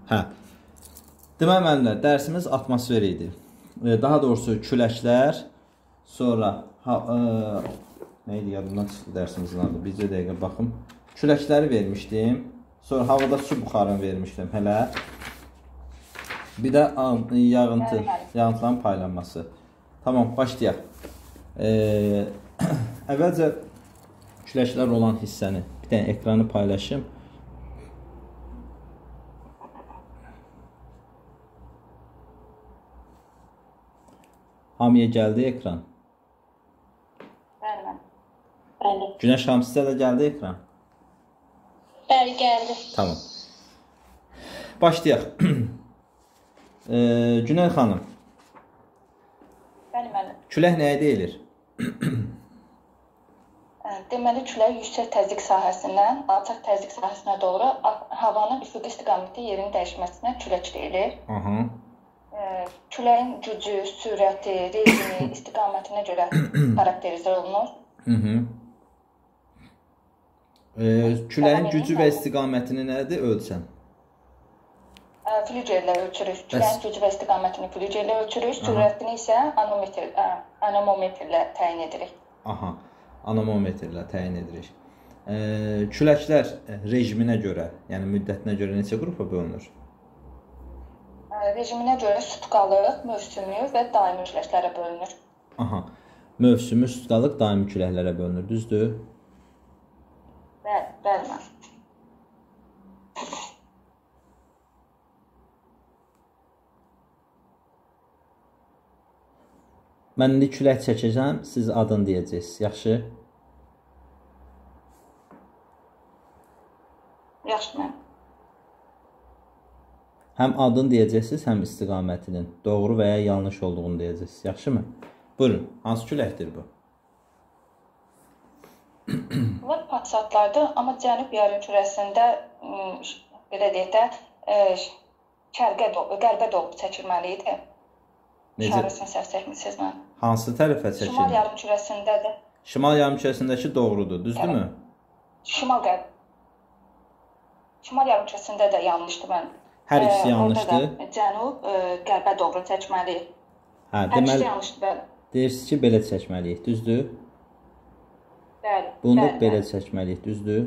Hə. Deməli müəllimlər, dərsimiz atmosfer idi. Daha doğrusu küləklər, sonra nə idi yadımdan çıxdı dərsimizin adı. Bircə dəqiqə baxım. Küləkləri vermişdim. Sonra havada su buxarını vermişdim hələ. Bir də yağıntıların paylanması. Tamam, başlayaq. Əvvəlcə küləklər olan hissəni bir dənə ekranı paylaşım. Hamıya gəldi ekran. Bəli. Günəş xanım, sizə də gəldi ekran? Bəli, gəldi. Tamam. Başlayaq. Günəş xanım. Bəli, müəllim. Külək nəyə deyilir? Deməli, külək yüksək təzyiq sahəsindən alçaq təzyiq sahəsinə doğru havanın üfüqi istiqaməti yerinin dəyişməsinə külək deyilir. Aha. Küləyin gücü, sürəti, rejimi, istiqamətinə görə xarakterizə olunur. Küləyin gücü və istiqamətini nədir ölçən? Flügellə ölçürük. Küləyin gücü və istiqamətini flügellə ölçürük. Sürətini isə anemometrlə təyin edirik. Aha, anemometrlə təyin edirik. Küləklər rejiminə görə, yəni müddətinə görə neçə qrupa bölünür? Rejiminə görə sutkalıq, mövsümlük və daimi küləklərə bölünür. Aha, mövsümlü, sutkalıq, daimi küləklərə bölünür, düzdür? Bəli. Mən indi külək çəkəcəm, siz adını deyəcəksiniz, yaxşı? Yaxşı, mən. Həm adını deyəcəksiniz, həm istiqamətinin doğru və ya yanlış olduğunu deyəcəksiniz, yaxşı mı? Buyurun, hansı küləkdir bu? Bunlar passatlardır, amma cənub yarımkürəsində belə deyək də qərbə doğru çəkilməli idi. İşarəsini səhv çəkmisiniz mən. Hansı tərəfə çəkilir? Şimal yarımkürəsindədir. Şimal yarımkürəsindəki doğrudur, düzdürmü? Şimal yarımkürəsində də yanlışdır mən. Hər ikisi yanlışdır. Orada da cənub qərbə doğru çəkməliyik. Hə, hər ikisi yanlışdır, bəli. Deyirsiniz ki, belə çəkməliyik, düzdür? Bəli. Bunu belə çəkməliyik, düzdür?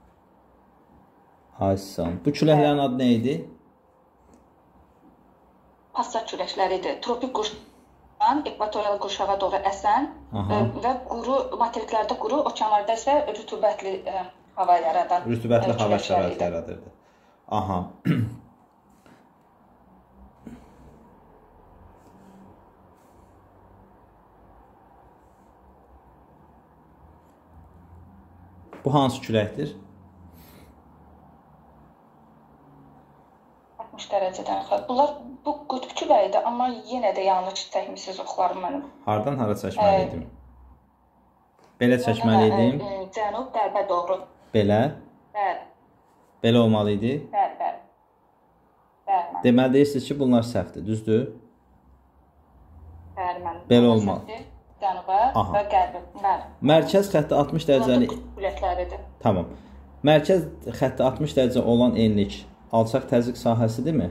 Aysan. Bu küləklərin adı nə idi? Passat küləkləridir. Tropik qurşaqdan ekvatorial qurşağa doğru əsən və quru, materiklərdə quru, okeanlarda isə rütubətli hava yaradan. Rütubətli hava şəraiti yaradırdı. Aha. Bu hansı küləkdir? 60 dərəcədən xətt. Bunlar bu qütb küləyidir, amma yenə də yanlış çəkmisiniz oxlarım mənim. Hardan hara çəkməli idim? Belə çəkməli idim. Cənub qərbə doğru. Belə? Bəli. Belə olmalı idi? Bəli. Deməli deyirsiniz ki, bunlar səhvdir, düzdür? Bəli, mənim. Belə olmalı. Cənuba və qərbə. Bəli. Mərkəz xətti 60 dərəcəli. Küləkləridir. Tamam. Mərkəz xətti 60 dərəcə olan enlik alçaq təzyiq sahəsidirmi?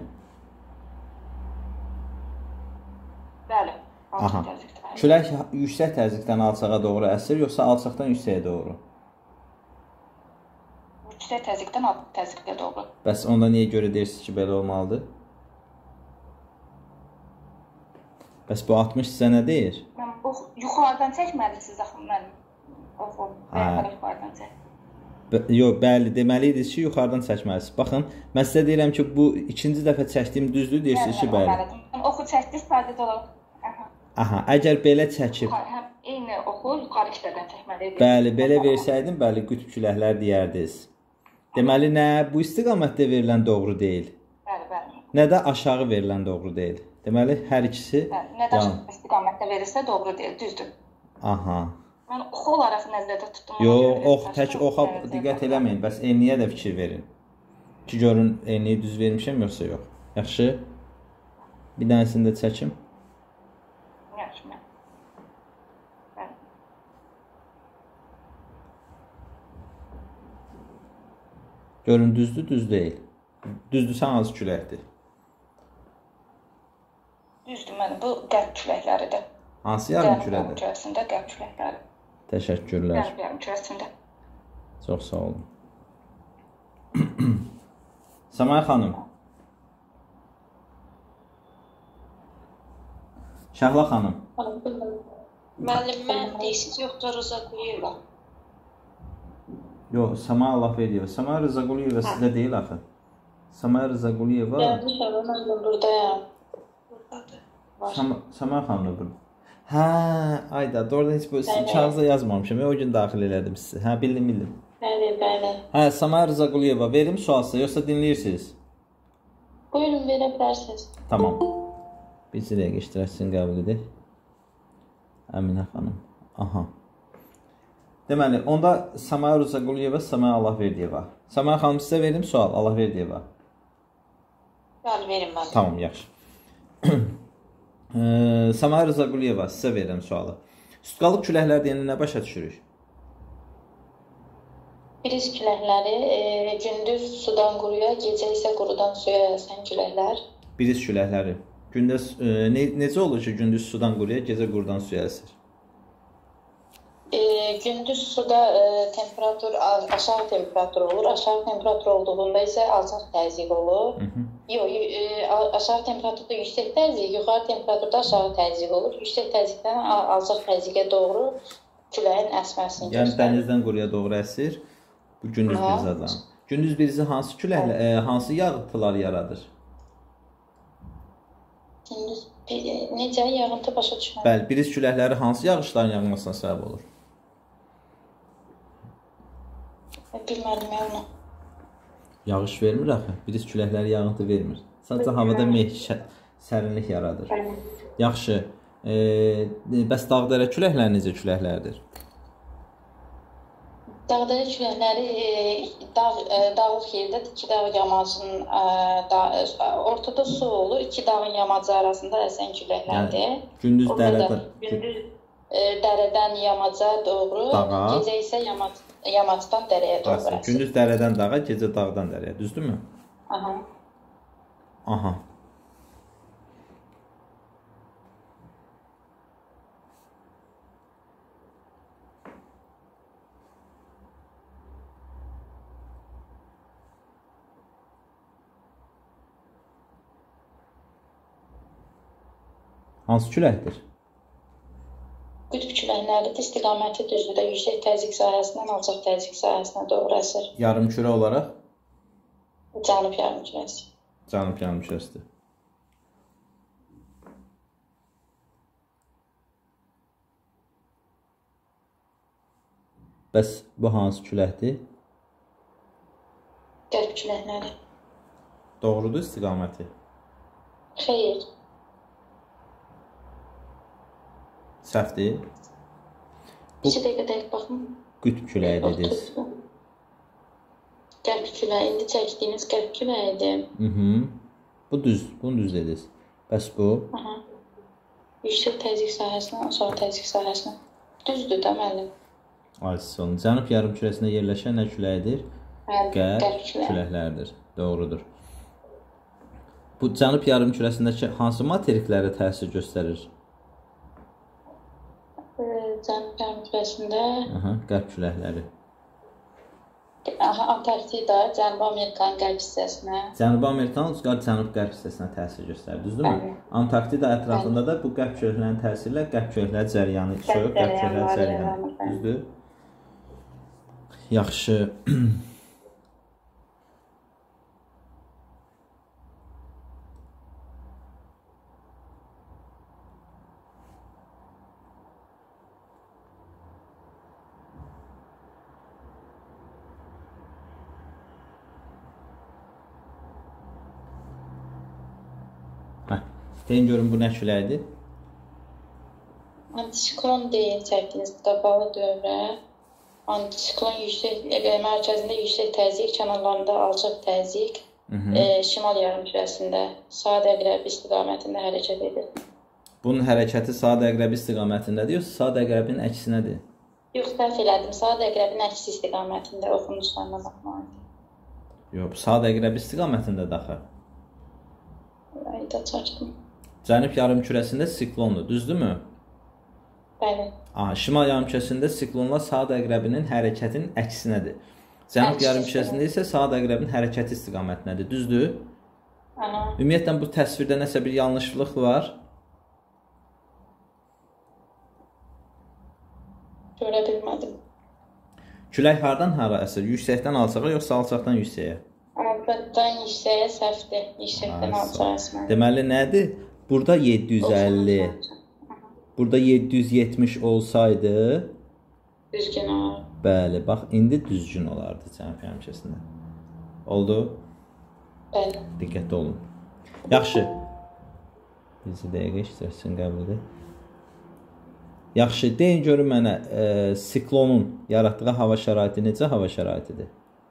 Bəli. Aha. Külək yüksək təzyiqdən alçağa doğru əsir, yoxsa alçaqdan yüksəyə doğru? Yüksək təzyiqdən alçaq təzyiqə doğru. Bəs onda niyə görə deyirsiniz ki, belə olmalıdır? Bəs bu 60 sizə nə deyir? Mən yuxarıdan çəkməlisiniz axı mənim. Yuxarıdan çək. Yox, bəli, deməli idiniz ki, yuxarıdan çəkməlisiniz. Baxın, mən sizə deyirəm ki, bu ikinci dəfə çəkdiyim düzdür, deyirsiniz ki, bəli. Oxu çəkdiniz, sadəcə olaraq. Aha, əgər belə çəkib. Eyni oxu yuxarı işlərdən çəkməliydik. Bəli, belə versəydim, bəli, qütb küləklər deyərdiniz. Deməli, nə bu istiqamətdə verilən doğru deyil. Bəli. Nə də aşağı verilən doğru deyil. Deməli, hər ikisi... Nə də istiqamətdə verilsə doğru deyil, düzdür. Aha. Mən oxu olaraq nəzərdə tutdum. Yox, tək oxa diqqət eləməyin, bəs enliyə də fikir verin. Ki, görün, enliyi düz vermişəm, yoxsa yox. Yaxşı? Bir dənəsini də çəkim. Yaxşı, mən. Görün, düzdür, düz deyil. Düzdürsə hansı küləkdir? Düzdür, mənim bu qərb küləkləridir. Hansı yarım külədir? Qərb yarımkürəsində qərb küləkləri. Təşəkkürlər. Qərb yarımkürəsində. Çox sağ olun. Səmaya xanım. Şəhla xanım. Müəllim, mən deyisiz yoxsa Rıza Quliyeva? Yox, Səmaya Allahverdiyeva. Səmaya Rıza Quliyeva sizdə deyil axı. Səmaya Rıza Quliyeva. Yanlış oldu, mən buradayam. Səmaya xanım burada. Hə, ayda, doğrudan heç bu kağıza yazmamışam. O gün daxil elədim sizi. Hə, bildim. Bəli, bəli. Hə, Səmaya Rıza Quliyeva. Verim sualsa, yoxsa dinləyirsiniz? Buyurun, verə bilərsiniz. Tamam. Bir dəqiqə iştirakçısını qəbul edək. Əminə xanım. Aha. Deməli, onda Səmaya Rıza Quliyeva, Səmaya Allahverdiyeva. Səmaya xanım, sizə verim sual, Allahverdiyeva. Bəli, verin mən. Tamam, yaxşı. Səmaya Rıza Quliyeva, sizə verirəm sualı. Sütqalıq küləklər deyəndə nə başa düşürük? Biriz küləkləri gündüz sudan quruya, gecə isə qurudan suya əsən küləklər. Biriz küləkləri. Gündüz necə olur ki, gündüz sudan quruya, gecə qurudan suya əsir? Gündüz suda temperatur aşağı temperatur olur. Aşağı temperatur olduğunda isə alçaq təzyiq olur. Yox, aşağı temperaturda yüksək təzyiq, yuxarı temperaturda aşağı təzyiq olur. Yüksək təzyiqdən alçaq təzyiqə doğru küləyin əsməsini göstərir. Yəni dənizdən quruya doğru əsir. Bu gündüz brizi adlanır. Gündüz brizi hansı küləklə, hansı yağıntılar yaradır? Gündüz necə yağıntı başa düşmürəm. Bəli, briz küləkləri hansı yağışların yağmasına səbəb olur? Bilmədim ya onu. Yağış vermir axı. Briz küləkləri yağıntı vermir. Sadəcə havada meh, sərinlik yaradır. Yaxşı. Bəs dağ-dərə küləkləri necə küləklərdir? Dağ-dərə küləkləri dağlıq yerdə iki dağ yamacının ortada su olur. İki dağın yamacı arasında əsən küləklərdir. Yəni, gündüz dərədən yamaca doğru, dağa, gecə isə yamacdan dərəyə doğru əsir. Gündüz dərədən dağa, gecə dağdan dərəyə. Düzdürmü? Aha. Aha. Hansı küləkdir? Qütb küləkləridir, istiqaməti düzdür, yüksək təzyiq sahəsindən alçaq təzyiq sahəsinə doğru əsir. Yarımkürə olaraq? Cənub yarımkürəsi. Cənub yarımkürəsidir. Bəs bu hansı küləkdir? Qərb küləkləri. Doğrudur istiqaməti? Xeyr. Səhvdir. 2 dəqiqə dəqiq baxın. Qütb küləyi dediniz. Qərb küləyi, indi çəkdiyiniz qərb küləyidir. Bu düz, bunu düz dediniz. Bəs bu? Aha. Yüksək təzyiq sahəsindən aşağı təzyiq sahəsinə. Düzdür də müəllim. Ayson. Cənub yarımkürəsində yerləşən nə küləyidir? Qərb küləkləridir. Doğrudur. Bu cənub yarımkürəsindəki hansı materiklərə təsir göstərir? Cənub yarımkürəsində qərb küləkləri. Antarktida, Cənubi Amerikanın qərb hissəsinə. Cənubi Amerikanın cənub-qərb hissəsinə təsir göstərir, düzdürmü? Antarktida ətrafında da bu qərb küləklərinin təsirlə qərb küləkləri cəryanı, soyuq qərb küləkləri cəryanı. Düzdür? Yaxşı. Deyin görün bu nə küləkdir? Antisiklon deyin çəkdiniz qabalı dövrə. Antisiklon mərkəzində yüksək təzyiq, kənarlarında alçaq təzyiq, şimal yarımkürəsində saat əqrəbi istiqamətində hərəkət edir. Bunun hərəkəti saat əqrəbi istiqamətindədir, yoxsa saat əqrəbinin əksinədir? Yox, səhv elədim. Saat əqrəbinin əksi istiqamətində oxunuşlarına baxmalıyım. Yox, saat əqrəbi istiqamətində daxı. Ayda çaşdım. Cənub yarımkürəsində siklondur, düzdürmü? Bəli. Şimal yarımkürəsində siklonlar saat əqrəbinin hərəkətinin əksinədir. Cənub yarımkürəsində isə saat əqrəbinin hərəkəti istiqamətindədir, düzdür? Ümumiyyətlə bu təsvirdə nəsə bir yanlışlıq var? Görə bilmədim. Külək hardan hara əsir? Yüksəkdən alçağa yoxsa alçaqdan yüksəyə? Alçaqdan yüksəyə səhvdir. Yüksəkdən alçağa əsməlidir. Deməli nədir? Burada 750. Burada 770 olsaydı düzgün olar. Bəli, bax indi düzgün olardı cənub yarımkürəsində. Oldu? Bəli. Diqqətli olun. Yaxşı. Bizi dəqiqə işlərsin qəbul edək. Yaxşı, deyin görün mənə siklonun yaratdığı hava şəraiti necə hava şəraitidir?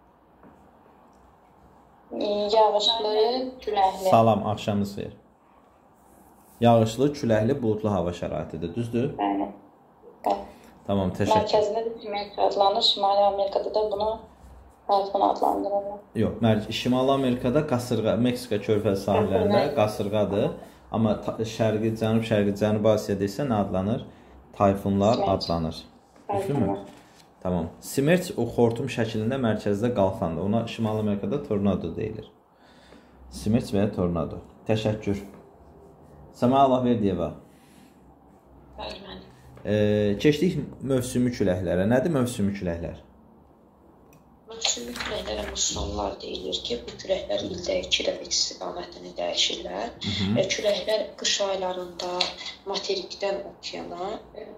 Yağışlı, küləkli. Salam, axşamınız xeyir. Yağışlı, küləkli, buludlu hava şəraitidir, düzdür? Bəli. Tamam, təşəkkür. Mərkəzində də Simetri adlanır, Şimali Amerikada da bunu tayfun adlandırırlar. Yox, Şimali Amerikada qasırğa, Meksika körfəzi sahillərində qasırğadır. Amma şərqi, cənub Asiyada isə nə adlanır? Tayfunlar adlanır. Düzdürmü? Tamam. Simerç o xortum şəklində mərkəzdə qalxandır. Ona Şimali Amerikada tornado deyilir. Simerç və ya tornado. Təşəkkür. Səma Allah verdiyeva. Bəli, mənim. Keçdik mövsümi küləklərə. Nədir mövsümi küləklər? Mövsümi küləklərə mussonlar deyilir ki, bu küləklər ildə 2 dəfə istiqamətini dəyişirlər. Küləklər qış aylarında materikdən okeana,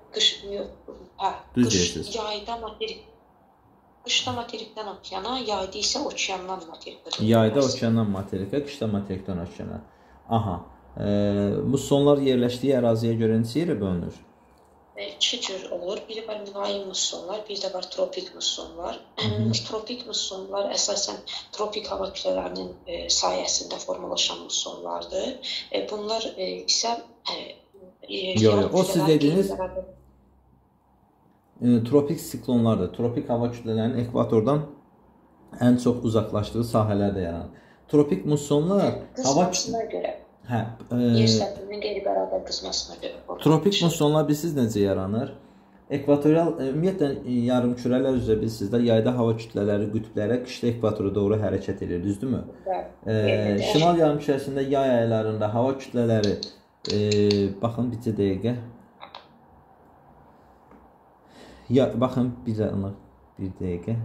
qışda materikdən okeana, yayda isə okeandan materikə. Yayda okeandan materikə, qışda materikdən okeana. Aha. Mussonlar yerləşdiyi əraziyə görə neçə yerə bölünür? 2 cür olur. Biri var mülayim mussonlar, bir də var tropik mussonlar. Tropik mussonlar əsasən tropik hava kütlələrinin sayəsində formalaşan mussonlardır. Bunlar isə o siz dediniz tropik siklonlardır. Tropik hava kütlələrinin ekvatordan ən çox uzaqlaşdığı sahələrdə yaranır. Tropik mussonlar hava qısmasına görə yer səthinin qeyri-bərabər qısmasına görə. Tropik mussonlar bilirsiniz necə yaranır? Ekvatorial, ümumiyyətlə yarımkürələr üzrə bilirsiniz də yayda hava kütlələri qütblərə, qışda ekvatora doğru hərəkət edir, düzdürmü? Şimal yarımkürəsində yay aylarında hava kütlələri baxın bir dəqiqə. Baxın bir dəqiqə.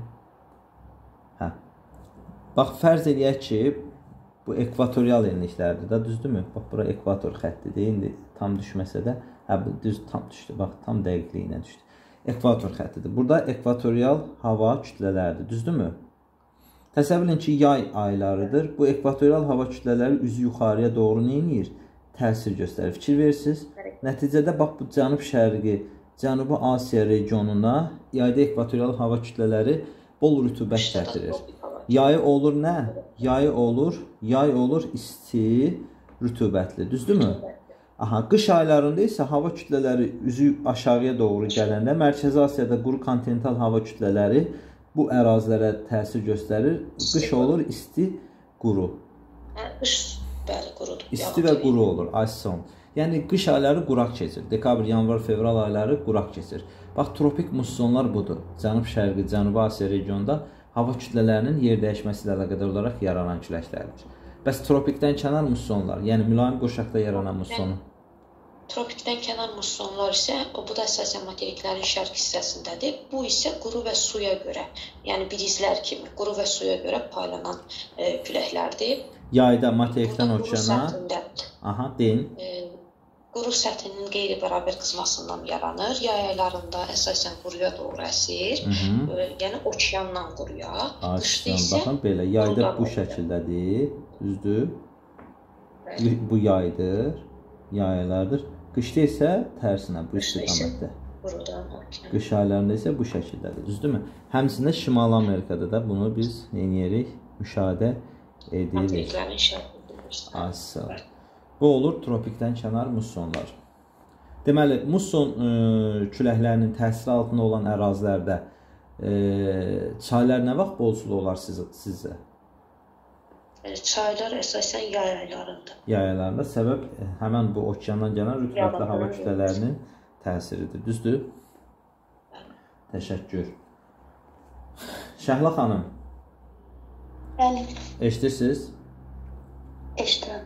Bax fərz eləyək ki, bu ekvatorial enliklərdir də, düzdürmü? Bax, bura ekvator xəttidir. İndi tam düşməsə də, bu düz tam düşdü. Bax, tam dəqiqliyinə düşdü. Ekvator xəttidir. Burada ekvatorial hava kütlələrdir, düzdürmü? Təsəvvür edin ki, yay aylarıdır. Bu ekvatorial hava kütlələri üzü yuxarıya doğru nə edir? Təsir göstərir. Fikir verirsiniz. Nəticədə bax, bu cənub-şərqi, Cənubi Asiya regionuna yayda ekvatorial hava kütlələri bol rütubət gətirir. Yayı olur nə? Yay olur isti, rütubətli, düzdürmü? Qış aylarında isə hava kütlələri üzü aşağıya doğru gələndə Mərkəzi Asiyada quru kontinental hava kütlələri bu ərazilərə təsir göstərir. Qış olur isti, quru. Qış, bəli, qurudur. İsti və quru olur, ay son. Yəni qış ayları quraq keçir. Dekabr, yanvar, fevral ayları quraq keçir. Bax, tropik mussonlar budur. Cənub-şərqi, Cənubi Asiya regionunda hava kütlələrinin yer dəyişməsi ilə əlaqədar olaraq yaranan küləklərdir. Bəs tropikdən kənar mussonlar, yəni mülayim qurşaqda yaranan mussonu? Tropikdən kənar mussonlar isə, bu da əsasən materiklərin şərq hissəsindədir. Bu isə quru və suya görə, yəni bilizlər kimi quru və suya görə paylanan küləklərdir. Yayda materikdən okeana, deyin. Quru səthinin qeyri-bərabər qızmasından yaranır. Yay aylarında əsasən quruya doğru əsir. Yəni okeandan quruya. Qışda isə baxın belə, yayda bu şəkildədir, düzdür? Bu yaydır, yay aylardır. Qışda isə tərsinə, bu istiqamətdə. Qış aylarında isə bu şəkildədir, düzdürmü? Həmçində Şimali Amerikada da bunu biz neyləyirik? Müşahidə edirik. Materiklərin şərq Bu olur tropikdən kənar mussonlar. Deməli, musson küləklərinin təsiri altında olan ərazilərdə çaylar nə vaxt bolsul olar sizcə? Çaylar əsasən yay aylarında. Yay aylarında səbəb həmən bu okeandan gələn rütubətli hava kütlələrinin təsiridir. Düzdür? Təşəkkür. Şəhla xanım. Bəli. Eşidirsiniz? Eşidirəm.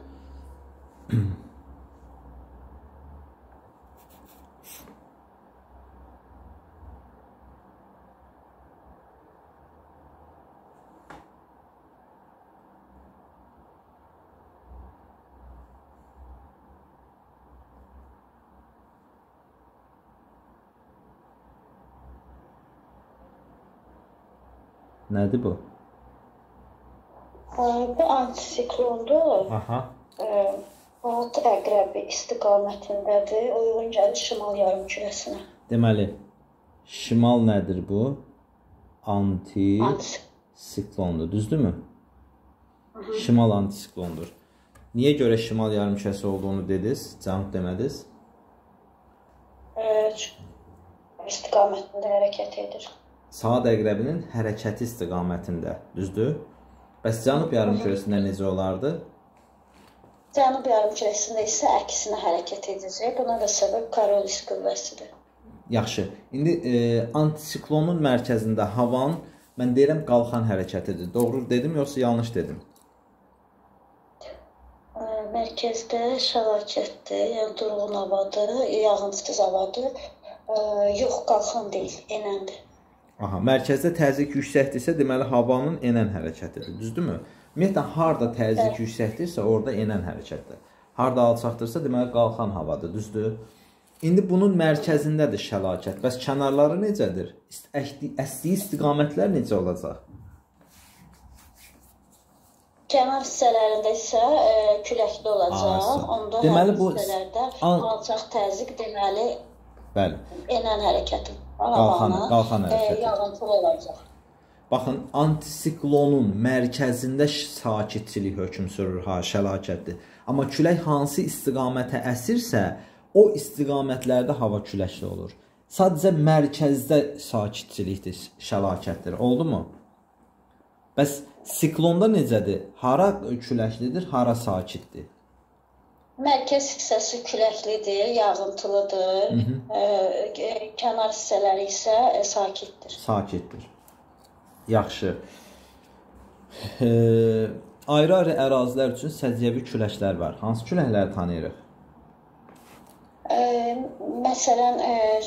Nədir bu? Bu antisiklondur. Aha. Saat əqrəbi istiqamətindədir. Uyğun gəlir şimal yarımkürəsinə. Deməli, şimal nədir bu? Antisiklondur, düzdürmü? Şimal antisiklondur. Niyə görə şimal yarımkürəsi olduğunu dediniz, cavab demədiniz? İstiqamətində hərəkət edir. Saat əqrəbinin hərəkəti istiqamətində, düzdür? Bəs cənub yarımkürəsində necə olardı? Cənub yarımkürəsində isə əksinə hərəkət edəcək. Buna da səbəb Coriolis qüvvəsidir. Yaxşı. İndi antisiklonun mərkəzində havanın, mən deyirəm, qalxan hərəkətidir. Doğru dedim, yoxsa yanlış dedim? Mərkəzdə şəlakətdir, yəni durğun havadır, yağıntısız havadır. Yox, qalxan deyil, enəndir. Aha, mərkəzdə təzyiq yüksəkdirsə, deməli havanın enən hərəkətidir, düzdürmü? Ümumiyyətlə, harda təzyiq yüksəkdirsə, orada enən hərəkətdir. Harda alçaqdırsa, deməli qalxan havadır, düzdür? İndi bunun mərkəzindədir şəlakət. Bəs kənarları necədir? Əsdiyi istiqamətlər necə olacaq? Kənar hissələrində isə küləkli olacaq. Onda həmin hissələrdə alçaq təzyiq deməli enən hərəkəti. Qalxan hərəkəti. Yağıntılı olacaq. Baxın, antisiklonun mərkəzində sakitçilik hökm sürür, şəlakətdir. Amma külək hansı istiqamətə əsirsə, o istiqamətlərdə hava küləkli olur. Sadəcə mərkəzdə sakitçilikdir, şəlakətdir. Oldu mu? Bəs siklonda necədir? Hara küləklidir, hara sakitdir? Mərkəz hissəsi küləklidir, yağıntılıdır. Kənar hissələri isə sakitdir. Sakitdir. Yaxşı. Ayrı-ayrı ərazilər üçün səciyyəvi küləklər var. Hansı küləkləri tanıyırıq? Məsələn,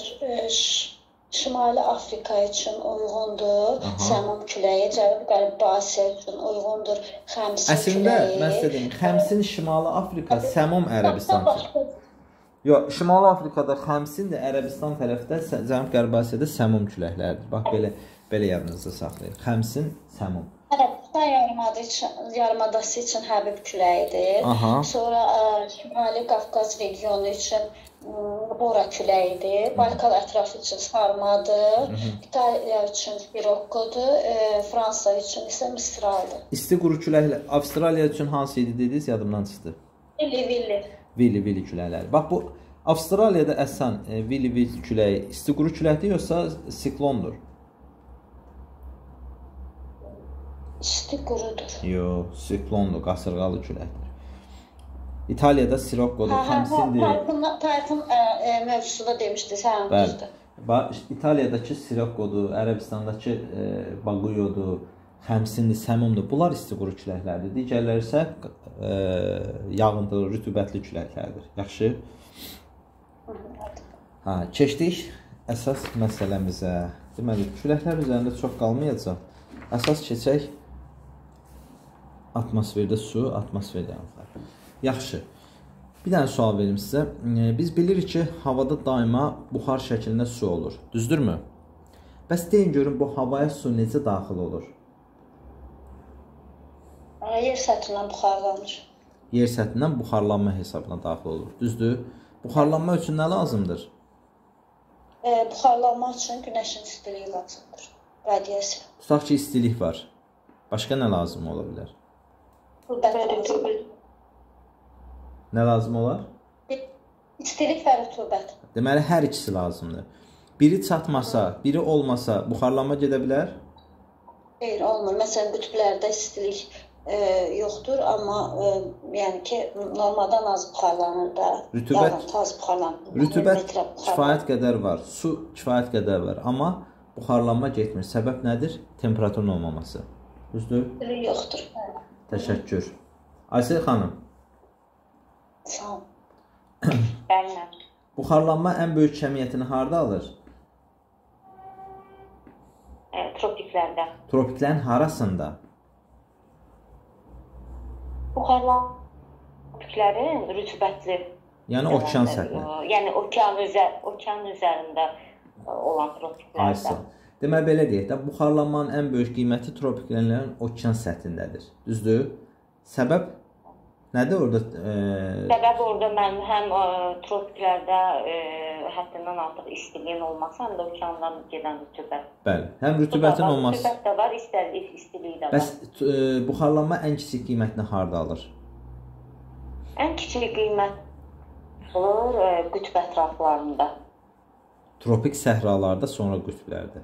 Şimali Afrika üçün uyğundur. Səmum küləyi, Cənubi-Qərbi Asiya üçün uyğundur. Xəmsin küləyi. Əslində, mən dedim, Xəmsin Şimali Afrika, Səmum Ərəbistan. Yox, Şimali Afrikada Xəmsin də Ərəbistan tərəfdə, Cənubi-Qərbi Asiyada Səmum küləkləridir. Bax, belə yadınızda saxlayın. Xəmsin, Səmum. Ərəbistan yarımadası üçün Həbib küləyidir. Sonra Şimali Qafqaz regionu üçün Bora küləyidir. Baykal ətrafı üçün sarmadır. İtaliya üçün Sirokkodur. Fransa üçün isə Mistraldır. İsti quru küləklər Avstraliya üçün hansı idi dediniz? Yadımdan çıxdı. Vili küləkləri. Bax, bu Avstraliyada əsən Vili küləyi isti quru küləkdir, yoxsa siklondur? İsti qurudur. Yox, siklondur, qasırğalı küləkdir. İtaliyada Sirokkodur, Xəmsindir. Tayfun mövzusunda demişdiniz, hə, düzdür. İtaliyadakı Sirokkodur, Ərəbistandakı Baguyodur, Xəmsindir, Səmumdur. Bunlar isti quru küləklərdir. Digərləri isə yağıntılı, rütubətli küləklərdir. Yaxşı? Keçdik əsas məsələmizə. Deməli, küləklər üzərində çox qalmayacaq. Əsas keçək atmosferdə su, atmosferdə yanıqlar. Yaxşı. Bir dənə sual verim sizə. Biz bilirik ki, havada daima buxar şəklində su olur. Düzdürmü? Bəs deyin görün, bu havaya su necə daxil olur? Yer səthindən buxarlanır. Yer səthindən buxarlanma hesabına daxil olur. Düzdür? Buxarlanma üçün nə lazımdır? Buxarlanma üçün günəşin istiliyi lazımdır. Radiyasiya. Tutaq ki, istilik var. Başqa nə lazım ola bilər? Nə lazım olar? İstilik və rütubət. Deməli, hər ikisi lazımdır. Biri çatmasa, biri olmasa buxarlanma gedə bilər? Xeyr, olmur. Məsələn, qütblərdə istilik yoxdur, amma yəni ki, normadan az buxarlanır da. Rütubət az buxarlanır. Rütubət kifayət qədər var, su kifayət qədər var, amma buxarlanma getmir. Səbəb nədir? Temperaturun olmaması. Düzdür? Yoxdur. Təşəkkür. Aysel xanım. Sağ ol. Bəli. Buxarlanma ən böyük kəmiyyətini harda alır? Tropiklərdə. Tropiklərin harasında? Buxarlanma tropiklərin rütubətli. Yəni okean səthi. Yəni okean üzərində olan tropiklərdə. Aysel. Demək belə deyək də, buxarlanmanın ən böyük qiyməti tropiklərin okean səthindədir. Düzdür? Səbəb nədir orada? Səbəb orada mən həm tropiklərdə həddindən artıq istiliyin olması, həm də okeandan gedən rütubət. Bəli, həm rütubətin olması. Rütubət də var, istiliyi də var. Bəs buxarlanma ən kiçik qiymətini harda alır? Ən kiçik qiymət olur qütb ətraflarında. Tropik səhralarda, sonra qütblərdə.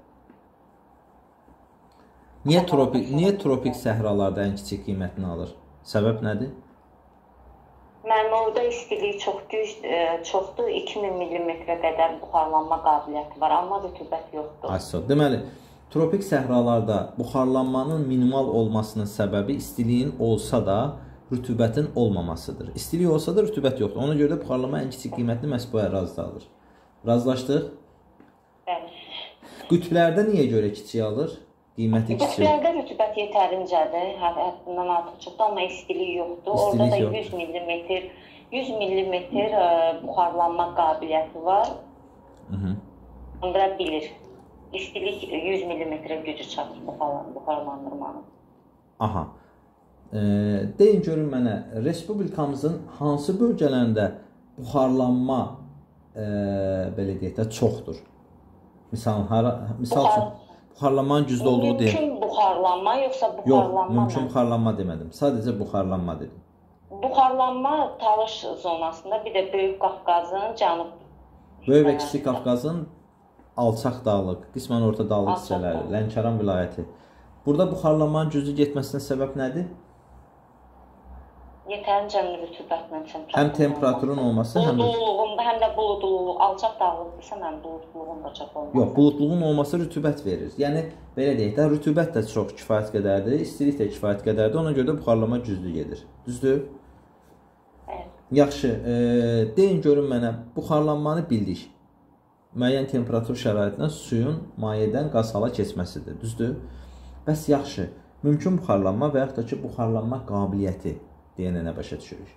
Niyə tropik səhralarda ən kiçik qiymətini alır? Səbəb nədir? Mənim orada istiliyi çoxdur, 2000 mm-ə qədər buxarlanma qabiliyyəti var, amma rütubət yoxdur. Aysel, deməli, tropik səhralarda buxarlanmanın minimal olmasının səbəbi istiliyin olsa da rütubətin olmamasıdır. İstilik olsa da rütubət yoxdur. Ona görə də buxarlanma ən kiçik qiymətini məhz bu ərazidə alır. Razılaşdıq? Bəli. Qütblərdə niyə görə kiçik alır? Qiyməti kiçik. Qütblərdə rütubət yetərincədir, həddindən artıq çoxdur, amma istilik yoxdur. Orada da 100 mm buxarlanma qabiliyyəti var. Onda bilir. İstilik 100 mm gücü çatır buxarlandırmanın. Aha. Deyin görün mənə, respublikamızın hansı bölgələrində buxarlanma belə deyək də çoxdur? Misal üçün buxarlanmanın güclü olduğu deyil. Mümkün buxarlanma yoxsa buxarlanma? Yox, mümkün buxarlanma demədim. Sadəcə buxarlanma dedim. Buxarlanma Talış zonasında, bir də Böyük Qafqazın cənub. Böyük və Kiçik Qafqazın alçaq dağlıq, qismən orta dağlıq hissələri, Lənkəran vilayəti. Burada buxarlanmanın güclü getməsinə səbəb nədir? Yetərincə rütubətlə temperaturun. Həm temperaturun olması, həm də buludluluq, alçaq dağlıqdırsa mən buludluluğun da çox olması. Yox, buludluluğun olması rütubət verir. Yəni belə deyək də, rütubət də çox kifayət qədərdir, istilik də kifayət qədərdir. Ona görə də buxarlanma güclü gedir. Düzdür? Evet. Yaxşı, deyin görün mənə, buxarlanmanı bildik. Müəyyən temperatur şəraitindən suyun mayedən qaz hala keçməsidir. Düzdür? Bəs yaxşı, mümkün buxarlanma və yaxud da ki, buxarlanma qabiliyyəti deyənə nə başa düşürük?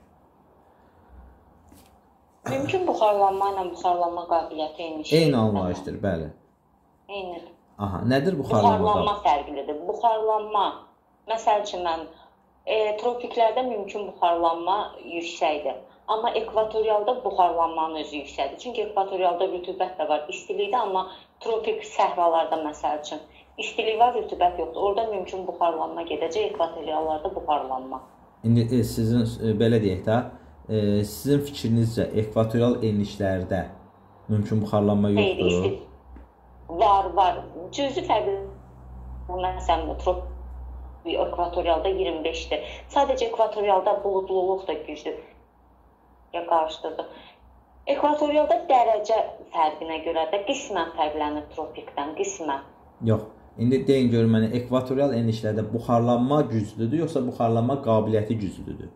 Mümkün buxarlanma ilə buxarlanma qabiliyyəti eyni şeydir. Eyni anlayışdır, bəli. Eynidir. Aha, nədir buxarlanma? Buxarlanma fərqlidir. Buxarlanma, məsəl üçün mən tropiklərdə mümkün buxarlanma yüksəkdir. Amma ekvatorialda buxarlanmanın özü yüksəkdir. Çünki ekvatorialda rütubət də var, istilik də, amma tropik səhralarda məsəl üçün istilik var, rütubət yoxdur. Orada mümkün buxarlanma gedəcək, ekvatoriallarda buxarlanma. İndi sizin belə deyək də, sizin fikrinizcə ekvatorial enliklərdə mümkün buxarlanma yoxdur? Var. Cüzi fərqli. Məsələn, ekvatorialda 25-dir. Sadəcə ekvatorialda buludluluq da güclüdür. Ya qarşıdır. Ekvatorialda dərəcə fərqinə görə də qismən fərqlənir tropikdən, qismən. Yox. İndi deyin görün mənə, ekvatorial enliklərdə buxarlanma güclüdür, yoxsa buxarlanma qabiliyyəti güclüdür?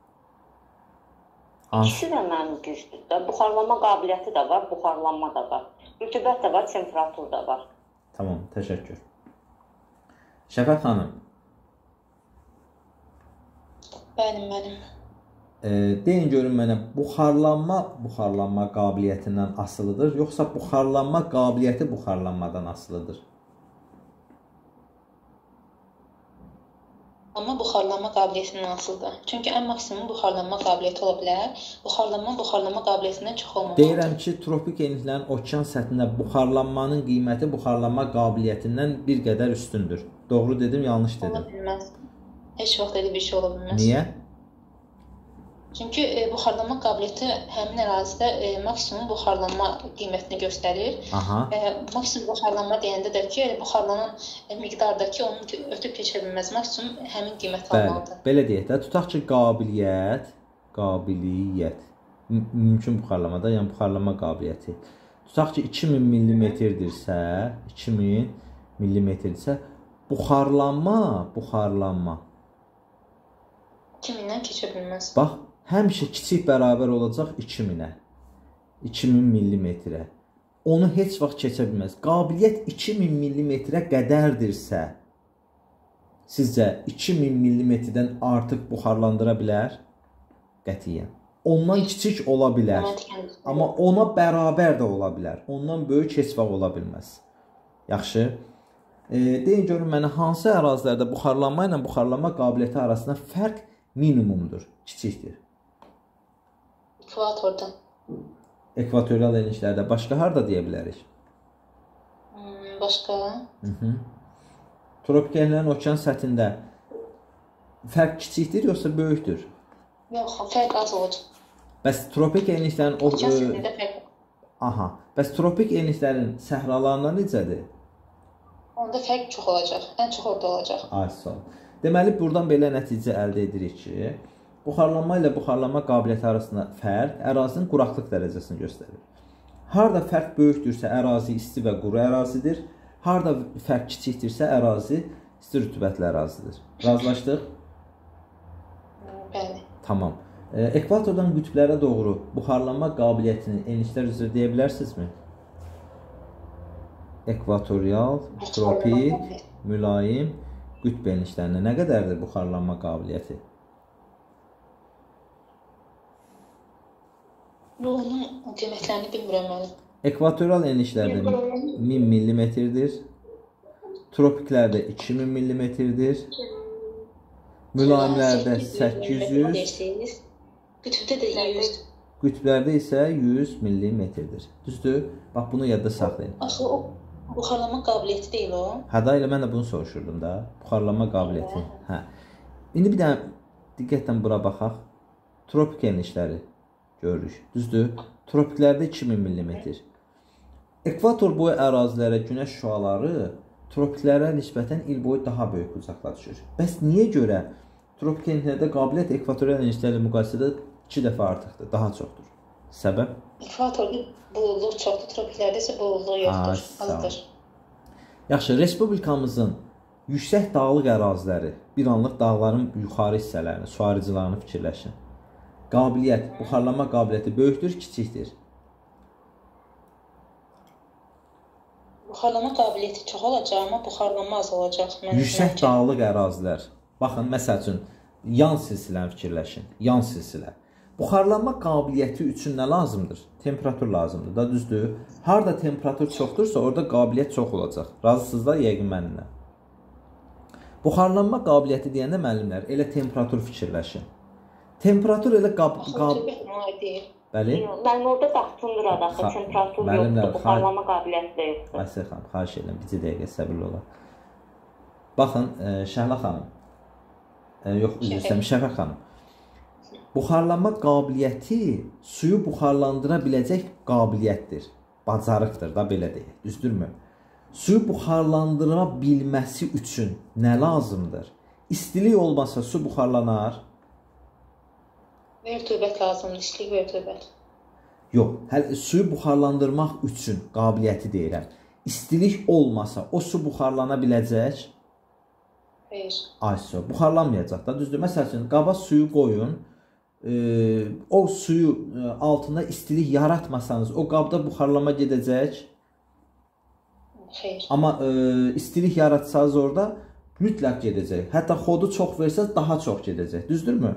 İkisi də mənim güclüdür. Buxarlanma qabiliyyəti də var, buxarlanma da var. Rütubət də var, temperatur da var. Tamam, təşəkkür. Şəfət xanım. Mənim. Deyin görün mənə, buxarlanma qabiliyyətindən asılıdır, yoxsa buxarlanma qabiliyyəti buxarlanmadan asılıdır? Amma buxarlanma qabiliyyətindən asılıdır. Çünki ən maksimum buxarlanma qabiliyyəti ola bilər. Buxarlanma qabiliyyətindən çox olmamalıdır. Deyirəm ki, tropik enliklərin okean səthində buxarlanmanın qiyməti buxarlanma qabiliyyətindən bir qədər üstündür. Doğru dedim, yanlış dedim? Ola bilməz. Heç vaxt elə bir şey ola bilməz. Niyə? Çünki buxarlanma qabiliyyəti həmin ərazidə maksimum buxarlanma qiymətini göstərir. Aha. Maksimum buxarlanma deyəndə də ki, buxarlanan miqdardakı onun ötüb keçə bilməz maksimum həmin qiymət almalıdır. Belə deyək də, tutaq ki, qabiliyyət mümkün buxarlamada, yəni buxarlanma qabiliyyəti. Tutaq ki, 2000 mm-dirsə, 2000 mm-dirsə, buxarlanma 2000-dən keçə bilməz. Bax, həmişə kiçik bərabər olacaq 2000-ə. 2000 mm-ə. Onu heç vaxt keçə bilməz. Qabiliyyət 2000 mm-ə qədərdirsə, sizcə 2000 mm-dən artıq buxarlandıra bilər? Qətiyyən. Ondan kiçik ola bilər. Amma ona bərabər də ola bilər. Ondan böyük heç vaxt ola bilməz. Yaxşı. Deyin görün mənə, hansı ərazilərdə buxarlanma ilə buxarlanma qabiliyyəti arasında fərq minimumdur, kiçikdir? Ekvatorda. Ekvatorial enişlərdə. Başqa harda deyə bilərik? Başqa? Tropik enişlərin okean səthində fərq kiçikdir, yoxsa böyükdür? Yox, fərq az olacaq. Bəs tropik enişlərin okean səthində fərq. Aha. Bəs tropik enişlərin səhralarında necədir? Onda fərq çox olacaq. Ən çox orada olacaq. Ay sağ ol. Deməli, buradan belə nəticə əldə edirik ki, buxarlanma ilə buxarlanma qabiliyyəti arasında fərq ərazinin quraqlıq dərəcəsini göstərir. Harda fərq böyükdürsə, ərazi isti və quru ərazidir. Harda fərq kiçikdirsə, ərazi isti rütubətli ərazidir. Razılaşdıq? Bəli. Tamam. Ekvatordan qütblərə doğru buxarlanma qabiliyyətini enişlər üzrə deyə bilərsinizmi? Ekvatorial, tropik, mülayim, qütb enişlərində nə qədərdir buxarlanma qabiliyyəti? Onun qiymətlərini bilmirəm mən. Ekvatorial enişlərdə 1000 mm-dir. Tropiklərdə 2000 mm-dir. Mülayimlərdə 800. Qütbdə də 100. Qütblərdə isə 100 mm-dir. Düzdür? Bax, bunu yadda saxlayın. Axı o buxarlanma qabiliyyəti deyil o. Hə, da elə mən də bunu soruşurdum da. Buxarlanma qabiliyyəti. Hə. İndi bir dənə diqqətlə bura baxaq. Tropik enişləri görürük. Düzdür? Tropiklərdə 2000 mm. Ekvator boyu ərazilərə günəş şüaları tropiklərə nisbətən il boyu daha böyük uzaqda düşür. Bəs niyə görə tropik enişlərdə qabiliyyət ekvatorial enişlərlə müqayisədə 2 dəfə artıqdır, daha çoxdur? Səbəb? Ekvatorda buludluq çoxdur, tropiklərdə isə buludluq yoxdur, azdır. Yaxşı, respublikamızın yüksək dağlıq əraziləri, bir anlıq dağların yuxarı hissələrini, su arıcılarını fikirləşin. Qabiliyyət, buxarlanma qabiliyyəti böyükdür, kiçikdir? Buxarlanma qabiliyyəti çox olacaq, amma buxarlanma az olacaq. Yüksək dağlıq ərazilər. Baxın, məsəl üçün, yan silsiləni fikirləşin. Yan silsilə. Buxarlanma qabiliyyəti üçün nə lazımdır? Temperatur lazımdır da, düzdür? Harada temperatur çoxdursa, orada qabiliyyət çox olacaq. Razısınız da, yəqin mənimlə. Buxarlanma qabiliyyəti deyəndə müəllimlər, elə temperatur fikirləşin. Temperatur elə Bəli? Mənim orada vaxtımdır adaxı, temperatur yoxdur, buxarlanma qabiliyyəti də yoxdur. Əsər xanım, xahiş edirəm, bir dəqiqə səbirli olaq. Baxın, Şəhla xanım, yox, üzr istəyirəm, Şəfəq xanım. Buxarlanma qabiliyyəti suyu buxarlandıra biləcək qabiliyyətdir, bacarıqdır da, belə deyək, düzdürmü? Suyu buxarlandıra bilməsi üçün nə lazımdır? İstilik olmasa su buxarlanar? Rütubət lazımdır, istilik və rütubət. Yox, suyu buxarlandırmaq üçün qabiliyyəti deyirəm. İstilik olmasa o su buxarlana biləcək? Xeyr. Ay su, buxarlanmayacaq da, düzdür? Məsəl üçün, qaba suyu qoyun, o suyu altında istilik yaratmasanız, o qabda buxarlama gedəcək? Xeyr. Amma istilik yaratsanız orada mütləq gedəcək. Hətta xodu çox versəz, daha çox gedəcək, düzdürmü?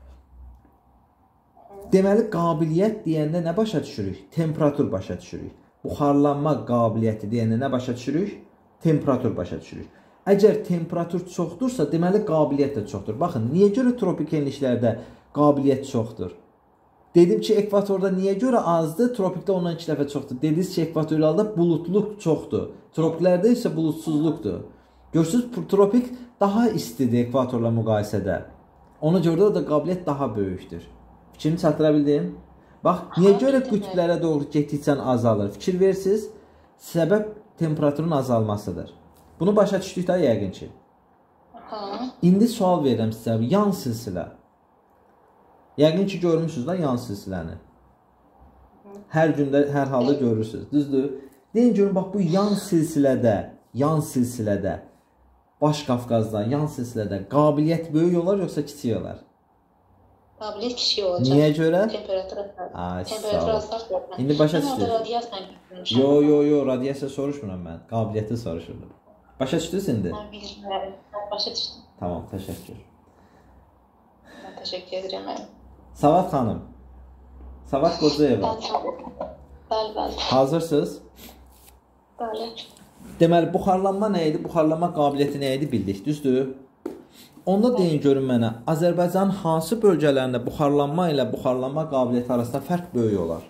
Deməli, qabiliyyət deyəndə nə başa düşürük? Temperatur başa düşürük. Buxarlanma qabiliyyəti deyəndə nə başa düşürük? Temperatur başa düşürük. Əgər temperatur çoxdursa, deməli, qabiliyyət də çoxdur. Baxın, niyə görə tropik enişlərdə qabiliyyət çoxdur? Dedim ki, ekvatorda niyə görə azdır? Tropikdə ondan 2 dəfə çoxdur. Dediniz ki, ekvatorialda bulutluq çoxdur. Tropiklərdə isə bulutsuzluqdur. Görürsünüz, tropik daha istidir ekvatorla müqayisədə. Ona görə də qabiliyyət daha böyükdür. Fikrimi çatdıra bildim? Bax, niyə görə qütblərə doğru getdikcə azalır? Fikir versiniz, səbəb temperaturun azalmasıdır. Bunu başa düşdükdə yəqin ki. İndi sual verirəm sizə, yan silsilə. Yəqin ki, görmüşsünüz da yan silsiləni. Hər gündə, hər halda görürsünüz, düzdür? Deyin görün, bax, bu yan silsilədə, Baş Qafqazda, yan silsilədə qabiliyyət böyük olar, yoxsa kiçik olar? Qabiliyyət kiçik olacaq. Niyə görə? Temperatur azalır. İndi başa düşdünüz. Yo, radiasiya soruşmuram mən. Qabiliyyəti soruşurdum. Başa düşdünüz indi? Başa düşdüm. Tamam, təşəkkür. Mən təşəkkür edirəm. Savat xanım. Savat Qocayeva. Bəli. Hazırsınız? Bəli. Deməli, buxarlanma nə idi? Buxarlanma qabiliyyəti nə idi? Bildik, düzdür? Onda deyin görün mənə, Azərbaycanın hansı bölgələrində buxarlanma ilə buxarlanma qabiliyyəti arasında fərq böyük olar?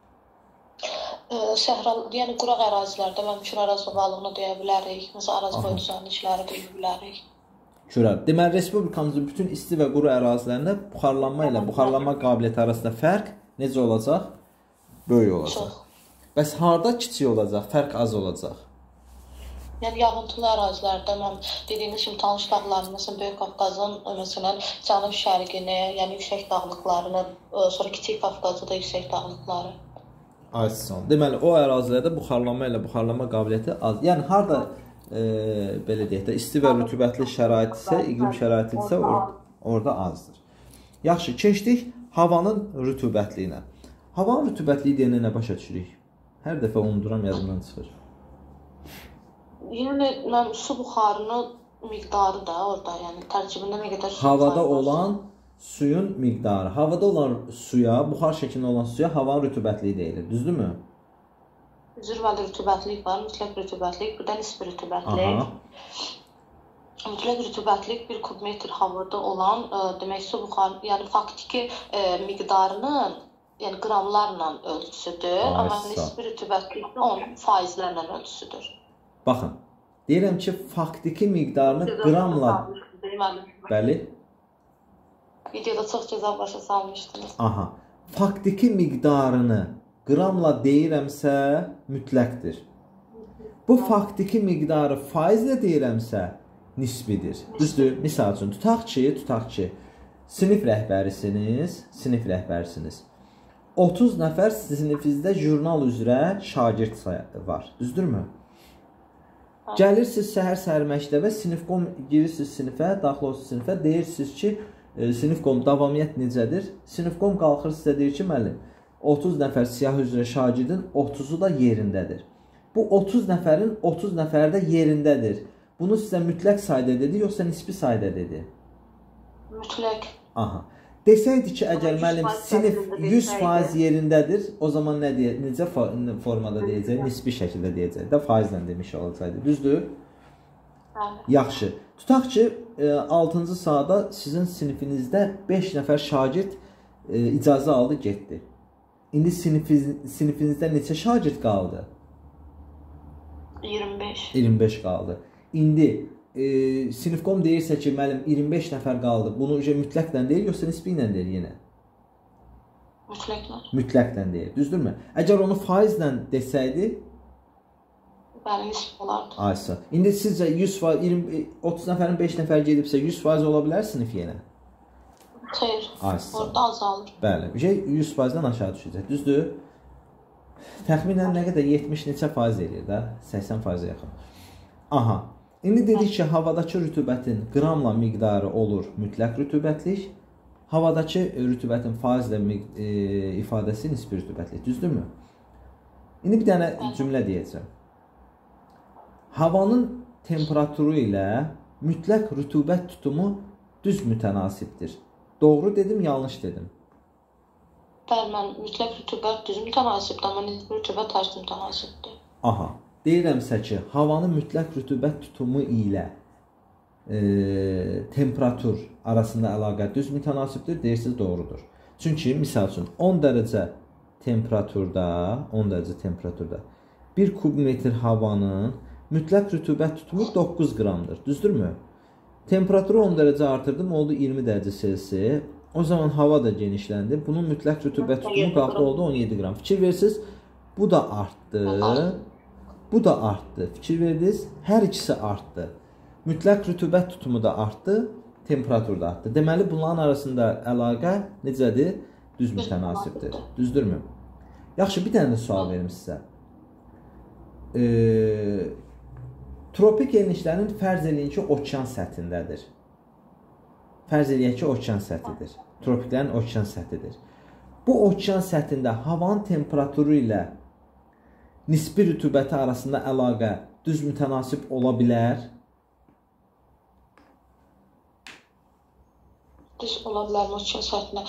Yəni quraq ərazilərdə mümkün ərazibalığını deyə bilərik. Məsələn, ərazi boyu düzənlikləri deyə bilərik. Şura. Deməli, Respublikamızın bütün isti və quru ərazilərində buxarlanma ilə buxarlanma qabiliyyəti arasında fərq necə olacaq? Böyük olacaq. Bəs harda kiçik olacaq, fərq az olacaq? Yəni yağıntılı ərazilərdə mən dediyimiz kimi tanış dağların, məsələn Böyük Qafqazın məsələn cənub şərqini, yəni yüksək dağlıqlarını, sonra Kiçik Qafqazda da yüksək dağlıqları. Ayson. Deməli, o ərazilərdə buxarlanma ilə buxarlanma qabiliyyəti az. Yəni harda belə deyək də isti və rütubətli şərait isə, iqlim şəraiti isə orada azdır. Yaxşı, keçdik havanın rütubətliyinə. Havanın rütubətliyi deyəndə nə başa düşürük? Hər dəfə unuduram, yadımdan çıxır. Yəni mən su buxarının miqdarı da orada, yəni tərkibində nə qədər su havada olan suyun miqdarı. Havada olan suya, buxar şəklində olan suya havanın rütubətliyi deyilir, düzdürmü? Zirvəli rütubətlik var, mütləq rütubətlik, bir də nisbi rütubətlik. Mütləq rütubətlik 1 kubmetr havada olan, demək su buxarı, yəni faktiki miqdarının, yəni qramlarla ölçüsüdür, amma nisbi rütubətlik də onun faizlərlə ölçüsüdür. Baxın, deyirəm ki, faktiki miqdarını qramla... Bəli? Videoda çox gözəl başa salmışdınız. Aha, faktiki miqdarını qramla deyirəmsə, mütləqdir. Bu faktiki miqdarı faizlə deyirəmsə, nisbidir. Düzdür? Misal üçün, tutaq ki, sinif rəhbərisiniz. 30 nəfər sinifinizdə jurnal üzrə şagird var, düzdürmü? Gəlirsiniz səhər məktəbə, sinifqom girirsiniz sinifə, daxil olsun sinifə, deyirsiniz ki, sinifqom davamiyyət necədir? Sinifqom qalxır sizə deyir ki, müəllim, 30 nəfər siyah üzrə şagirdin 30'u da yerindədir. Bu 30 nəfərin 30 nəfəri də yerindədir. Bunu sizə mütləq sayda dedi, yoxsa nisbi sayda dedi? Mütləq. Aha. Desəydi ki, əgər müəllim sinif 100% yerindədir, o zaman necə formada deyəcək? Nisbi şəkildə deyəcək də, faizlə demiş olacaqdı. Düzdür? Yaxşı. Tutaq ki, 6-cı sahada sizin sinifinizdə 5 nəfər şagird icazə aldı, getdi. İndi sinifinizdə neçə şagird qaldı? 25. 25 qaldı. İndi sinifqom deyirsə ki, müəllim 25 nəfər qaldı. Bunu mütləqlə deyir, yoxsa nisbi ilə deyir yenə? Mütləqlə. Mütləqlə deyir, düzdürmü? Əgər onu faizlə desəydi, bəli, nisbi olardı. Aysa. İndi sizcə 30 nəfərin 5 nəfər gedibsə 100% ola bilər sinif yenə? Xeyr. Aysa. Orada azalır. Bəli, 100%-dən aşağı düşəcək, düzdür? Təxminən nə qədər 70 neçə faiz eləyir də? 80%-ə yaxın. Aha. İndi dedik ki, havadakı rütubətin qramla miqdarı olur mütləq rütubətlik. Havadakı rütubətin faizlə ifadəsi nisbi rütubətlik, düzdürmü? İndi bir dənə cümlə deyəcəm. Havanın temperaturu ilə mütləq rütubət tutumu düz mütənasibdir. Doğru dedim, yanlış dedim? Bəli, mən mütləq rütubət düz mütənasibdir, amma nisbi rütubət tərs mütənasibdir. Aha. Deyirəmsə ki, havanın mütləq rütubət tutumu ilə temperatur arasında əlaqə düz mütənasibdir, deyirsiniz, doğrudur. Çünki, misal üçün, 10 dərəcə temperaturda 1 kubmetr havanın mütləq rütubət tutumu 9 qramdır, düzdürmü? Temperaturu 10 dərəcə artırdım, oldu 20 dərəcə Selsi. O zaman hava da genişləndi. Bunun mütləq rütubət tutumu qalxdı oldu 17 qram. Fikir versiniz, bu da artdı. Bu da artdı. Fikir verdiniz, hər ikisi artdı. Mütləq rütubət tutumu da artdı, temperatur da artdı. Deməli, bunların arasında əlaqə necədir? Düz mütənasibdir. Düzdürmü? Yaxşı, bir dənə də sual verim sizə. Tropik enişlərin fərz eləyin ki, okean səthindədir. Fərz eləyək ki, okean səthidir. Tropiklərin okean səthidir. Bu okean səthində havanın temperaturu ilə nisbi rütubəti arasında əlaqə düz mütənasib ola bilər. Düz ola bilər okean səthində.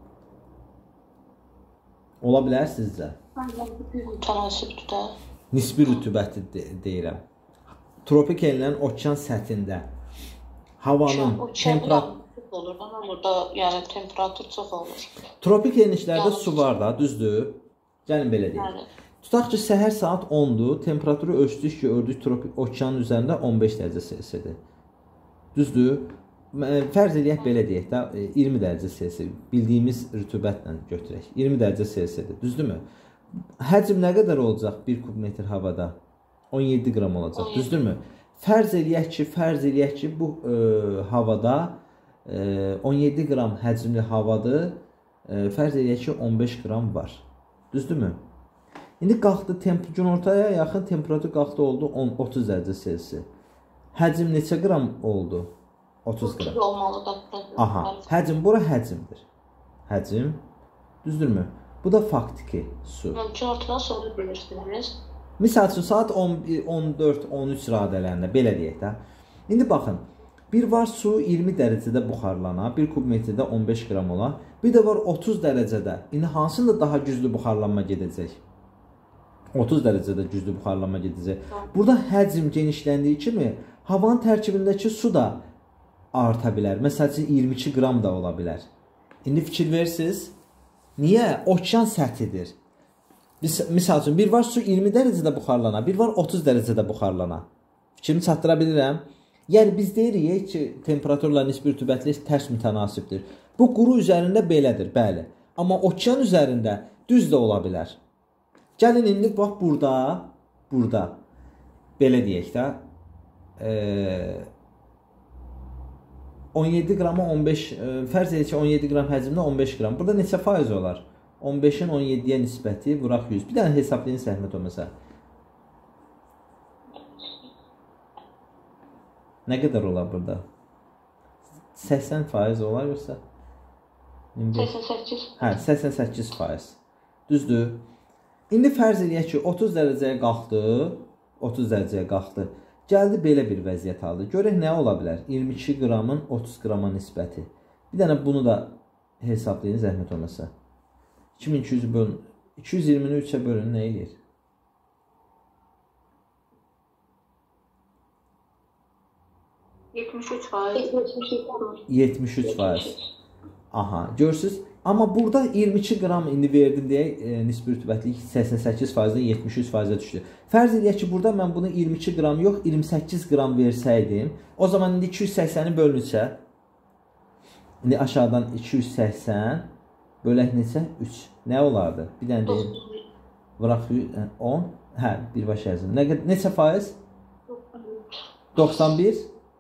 Ola bilər sizcə? Mütənasibdir də. Nisbi rütubəti deyirəm. Tropik enlilən okean səthində havanın temperaturu olur, amma burada yəni temperatur çox olur. Tropik enişlərdə su var da, düzdür? Gəlin belə deyək. Tutaq ki, səhər saat 10-dur, temperaturu ölçdük, gördük tropik okeanın üzərində 15 dərəcə Selsidir. Düzdür? Fərz eləyək belə deyək də, 20 dərəcə Selsi bildiyimiz rütubətlə götürək. 20 dərəcə Selsidir, düzdürmü? Həcm nə qədər olacaq 1 kub metr havada? 17 qram olacaq, düzdürmü? Fərz eləyək ki, bu havada 17 qram həcmli havadır. Fərz eləyək ki, 15 qram var. Düzdürmü? İndi qalxdı, günortaya yaxın temperatur qalxdı oldu 30 dərəcə Selsi. Həcm neçə qram oldu? 30 qram. Aha, həcm, bura həcmdir. Həcm, düzdürmü? Bu da faktiki su. Günortadan sonra bilirsiniz. Misal üçün, saat 14-13 radələrində, belə deyək də. İndi baxın, bir var su 20 dərəcədə buxarlana, 1 kub metrdə 15 qram ola, bir də var 30 dərəcədə. İndi hansında daha güclü buxarlanma gedəcək? 30 dərəcədə güclü buxarlanma gedəcək. Burada həcm genişləndiyi kimi, havanın tərkibindəki su da arta bilər. Məsəl üçün, 22 qram da ola bilər. İndi fikir versiniz, niyə? Okean səthidir. Misal üçün, bir var su 20 dərəcədə buxarlana, bir var 30 dərəcədə buxarlana. Fikrimi çatdıra bilirəm. Yəni, biz deyirik ki, temperaturla nisbi rütubətli tərs mütənasibdir. Bu, quru üzərində belədir, bəli. Amma okean üzərində düz də ola bilər. Gəlin, indi bax, burada, belə deyək də, 17 qrama 15, fərz edək ki, 17 qram həcmdə 15 qram. Burada neçə faiz olar? 15-in 17-yə nisbəti vuraq 100. Bir dənə hesablayın zəhmət olmasa. Nə qədər olar burada? 80% olar yoxsa? 88. Hə, 88%. Düzdür? İndi fərz edək ki, 30 dərəcəyə qalxdı. 30 dərəcəyə qalxdı. Gəldi belə bir vəziyyət aldı. Görək nə ola bilər? 22 qramın 30 qrama nisbəti. Bir dənə bunu da hesablayın zəhmət olmasa. 2200 bölün. 220-ni 3-ə bölün, nə eləyir? 73%. Aha, görürsünüz. Amma burada 22 qram indi verdim deyək, nisbi rütubətlik 88%-dən 73%-ə düşdü. Fərz edək ki, burada mən bunu 22 qram yox, 28 qram versəydim, o zaman indi 280-i bölünsə, indi aşağıdan 280 bölək neçə? 3. Nə olardı? Bir dənə deyim. Vıraq 10. Hə, birbaşa yazın. Neçə faiz? 91?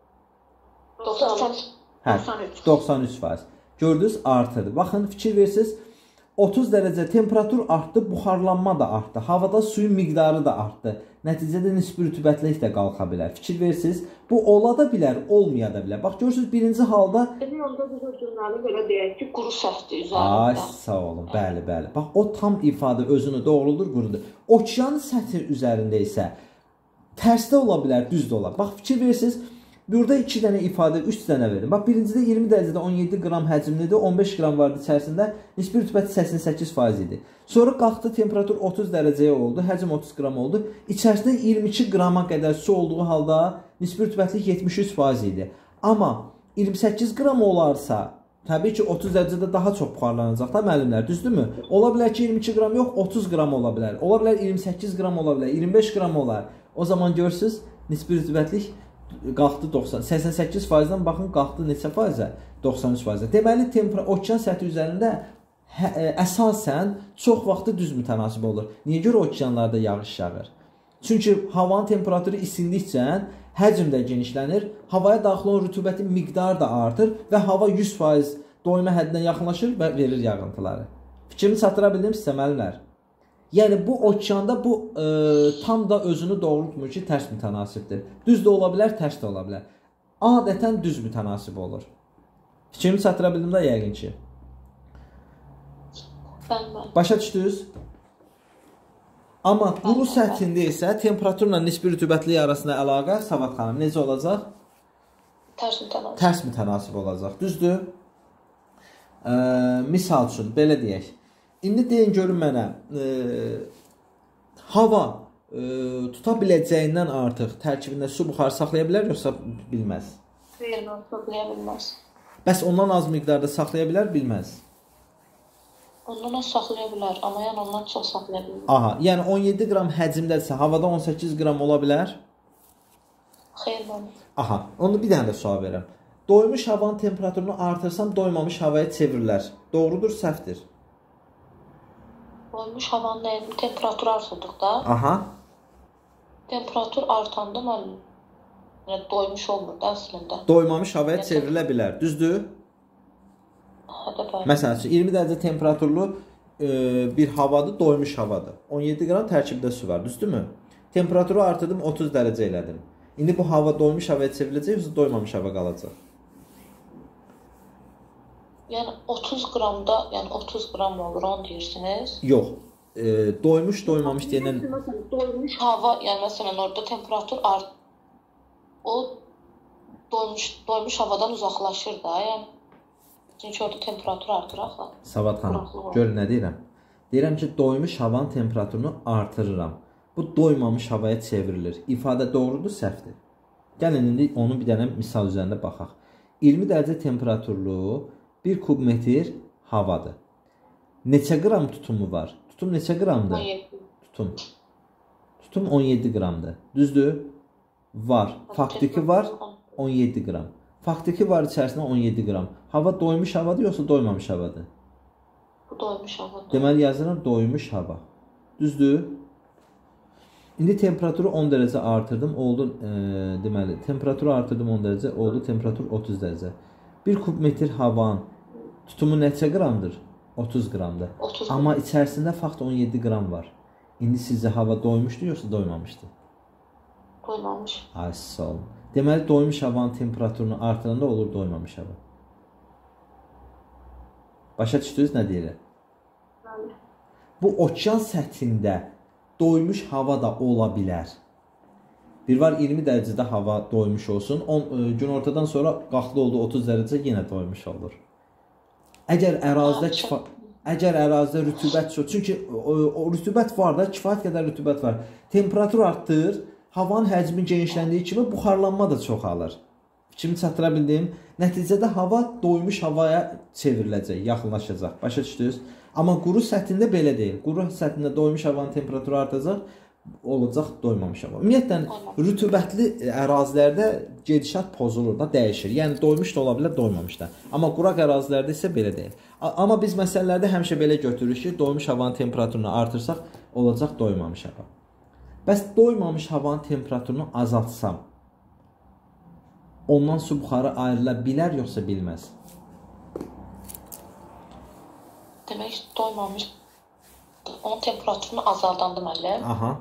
93. Hə, 93%. Gördünüz, artırdı. Baxın, fikir versiniz, 30 dərəcə temperatur artdı, buxarlanma da artdı. Havada suyun miqdarı da artdı. Nəticədə nisbi rütubətlik də qalxa bilər. Fikir versiniz, bu ola da bilər, olmaya da bilər. Bax, görürsünüz, birinci halda... Onda biz o cümləni belə deyək ki, quru səthdir üzərində. Ay, sağ olun, bəli, bəli. Bax, o tam ifadə özünü doğruldur, qurudur. Okean səthi üzərində isə tərsdə ola bilər, düz də ola. Bax, fikir versiniz, burada 2 dənə ifadə, 3 dənə verin. Bax, birincidə 20 dərəcədə 17 qram həcmlidir, 15 qram vardı içərisində, nisbi rütubəti 88% idi. Sonra qalxdı, temperatur 30 dərəcəyə oldu, həcm 30 qram oldu. İçərisində 22 qrama qədər su olduğu halda nisbi rütubətlik 73% idi. Amma 28 qram olarsa, təbii ki, 30 dərəcədə daha çox buxarlanacaq da müəllimlər, düzdürmü? Ola bilər ki, 22 qram yox, 30 qram ola bilər. Ola bilər 28 qram ola bilər, 25 qram olar. O zaman görürsünüz, nisbi rütubətlik qalxdı 88%-dən baxın qalxdı neçə faizə? 93%. Deməli, okean səthi üzərində əsasən çox vaxtı düz mütənasib olur. Niyə görə okeanlarda yağış yağır? Çünki havanın temperaturu isindikcə həcm də genişlənir, havaya daxil olan rütubətin miqdarı da artır və hava 100% doyma həddinə yaxınlaşır və verir yağıntıları. Fikrimi çatdıra bildim sizə müəllimlər? Yəni bu okeanda bu tam da özünü doğrultmur ki, tərs mütənasibdir. Düz də ola bilər, tərs də ola bilər. Adətən düz mütənasib olur. Fikrimi çatdıra bildim də yəqin ki. Başa düşdünüz? Amma quru səthində isə temperaturla nisbi rütubətlilik arasında əlaqə Savad xanım necə olacaq? Tərs mütənasib olacaq. Düzdür? Misal üçün belə deyək. İndi deyin görün mənə hava tuta biləcəyindən artıq tərkibində su buxarı saxlaya bilər yoxsa bilməz? Saxlaya bilməz. Bəs ondan az miqdarda saxlaya bilər, bilməz? Ondan az saxlaya bilər, amma yəni ondan çox saxlaya bilər. Aha, yəni 17 qram həcmdədirsə havada 18 qram ola bilər? Xeyr, olmaz. Aha, onu bir dənə də sual verirəm. Doymuş havanın temperaturunu artırsam doymamış havaya çevirilər. Doğrudur, səhvdir? Doymuş havanın temperaturu artırdıqda, aha, temperatur artanda doymuş olmur da əslində. Doymamış havaya çevrilə bilər, düzdür? Məsələn üçün 20 dərəcə temperaturlu bir havadır, doymuş havadır. 17 qram tərkibdə su var, düzdürmü? Temperaturu artırdım, 30 dərəcə elədim. İndi bu hava doymuş havaya çevriləcək, yoxsa doymamış hava qalacaq? Yəni 30 qramda, yəni 30 qram olur, onu deyirsiniz? Yox. Doymuş, doymamış deyilən... Doymuş hava, yəni məsələn orada temperatur o doymuş havadan uzaqlaşır da, yəni. Çünki orada temperatur artır axı. Savad xanım, görün nə deyirəm? Deyirəm ki, doymuş havanın temperaturunu artırıram. Bu doymamış havaya çevrilir. İfadə doğrudur, səhvdir. Gəlin indi onu bir dənə misal üzərində baxaq. 20 dərəcə temperaturlu 1 kubmetr havadır. Neçə qram tutumu var? Tutum neçə qramdır? 17. Tutum 17 qramdır. Düzdür? Var. Faktiki var 17 qram. Faktiki var içərisində 17 qram. Hava doymuş havadır yoxsa doymamış havadır? Bu doymuş havadır. Deməli yazıram doymuş hava. Düzdür? İndi temperaturu 10 dərəcə artırdım, oldu deməli temperaturu artırdım 10 dərəcə, oldu temperatur 30 dərəcə. 1 kubmetr havanın tutumu neçə qramdır? 30 qramdır. 30 Amma içərisində fakt 17 qram var. İndi sizcə hava doymuşdu yoxsa doymamışdı? Doymamış. Ay sağ olun. Deməli doymuş havanın temperaturunu artıranda olur doymamış hava. Başa düşdünüz nə deyirəm? Bu okean səthində doymuş hava da ola bilər. Bir var 20 dərəcədə hava doymuş olsun, gün ortadan sonra qalxdı oldu 30 dərəcə yenə doymuş olur. Əgər ərazidə rütubət çox, çünki o rütubət var da, kifayət qədər rütubət var. Temperatur artdır, havanın həcmi genişləndiyi kimi buxarlanma da çoxalır. Fikrimi çatdıra bildim. Nəticədə hava doymuş havaya çevriləcək, yaxınlaşacaq. Başa düşdünüz? Amma quru səthində belə deyil. Quru səthində doymuş havanın temperaturu artacaq, olacaq doymamış hava. Ümumiyyətlə, rütubətli ərazilərdə gedişat pozulur da, dəyişir. Yəni, doymuş da ola bilər, doymamış da. Amma quraq ərazilərdə isə belə deyil. Amma biz məsələlərdə həmişə belə götürürük ki, doymuş havanın temperaturunu artırsaq, olacaq doymamış hava. Bəs doymamış havanın temperaturunu azaltsam, ondan su buxarı ayrıla bilər, yoxsa bilməz? Demək, doymamış onun temperaturunu azaldandı müəllim. Aha.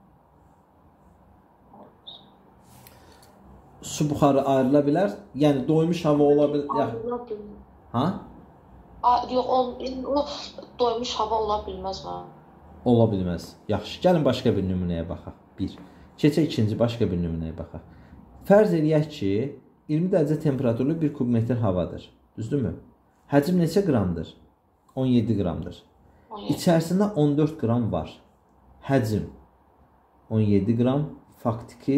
Su buxarı ayrıla bilər. Yəni doymuş hava ola bilər. Ha? Yox, o doymuş hava ola bilməz mi? Ola bilməz. Yaxşı. Gəlin başqa bir nümunəyə baxaq. 1. Keçək ikinci başqa bir nümunəyə baxaq. Fərz eləyək ki, 20 dərəcə temperaturlu 1 kubmetr havadır. Düzdürmü? Həcm neçə qramdır? 17 qramdır. İçərisində 14 qram var. Həcm 17 qram, faktiki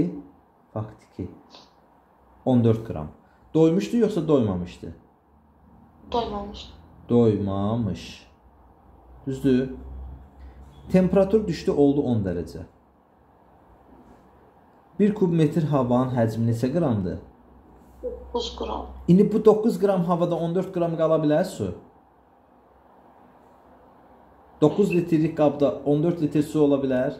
14 qram. Doymuşdu yoxsa doymamışdı? Doymamış. Doymamış. Düzdür? Temperatur düşdü, oldu 10 dərəcə. 1 kubmetr havanın həcmi neçə qramdır? 9 qram. İndi bu 9 qram havada 14 qram qala bilər su. 9 litrlik qabda 14 litr su ola bilər.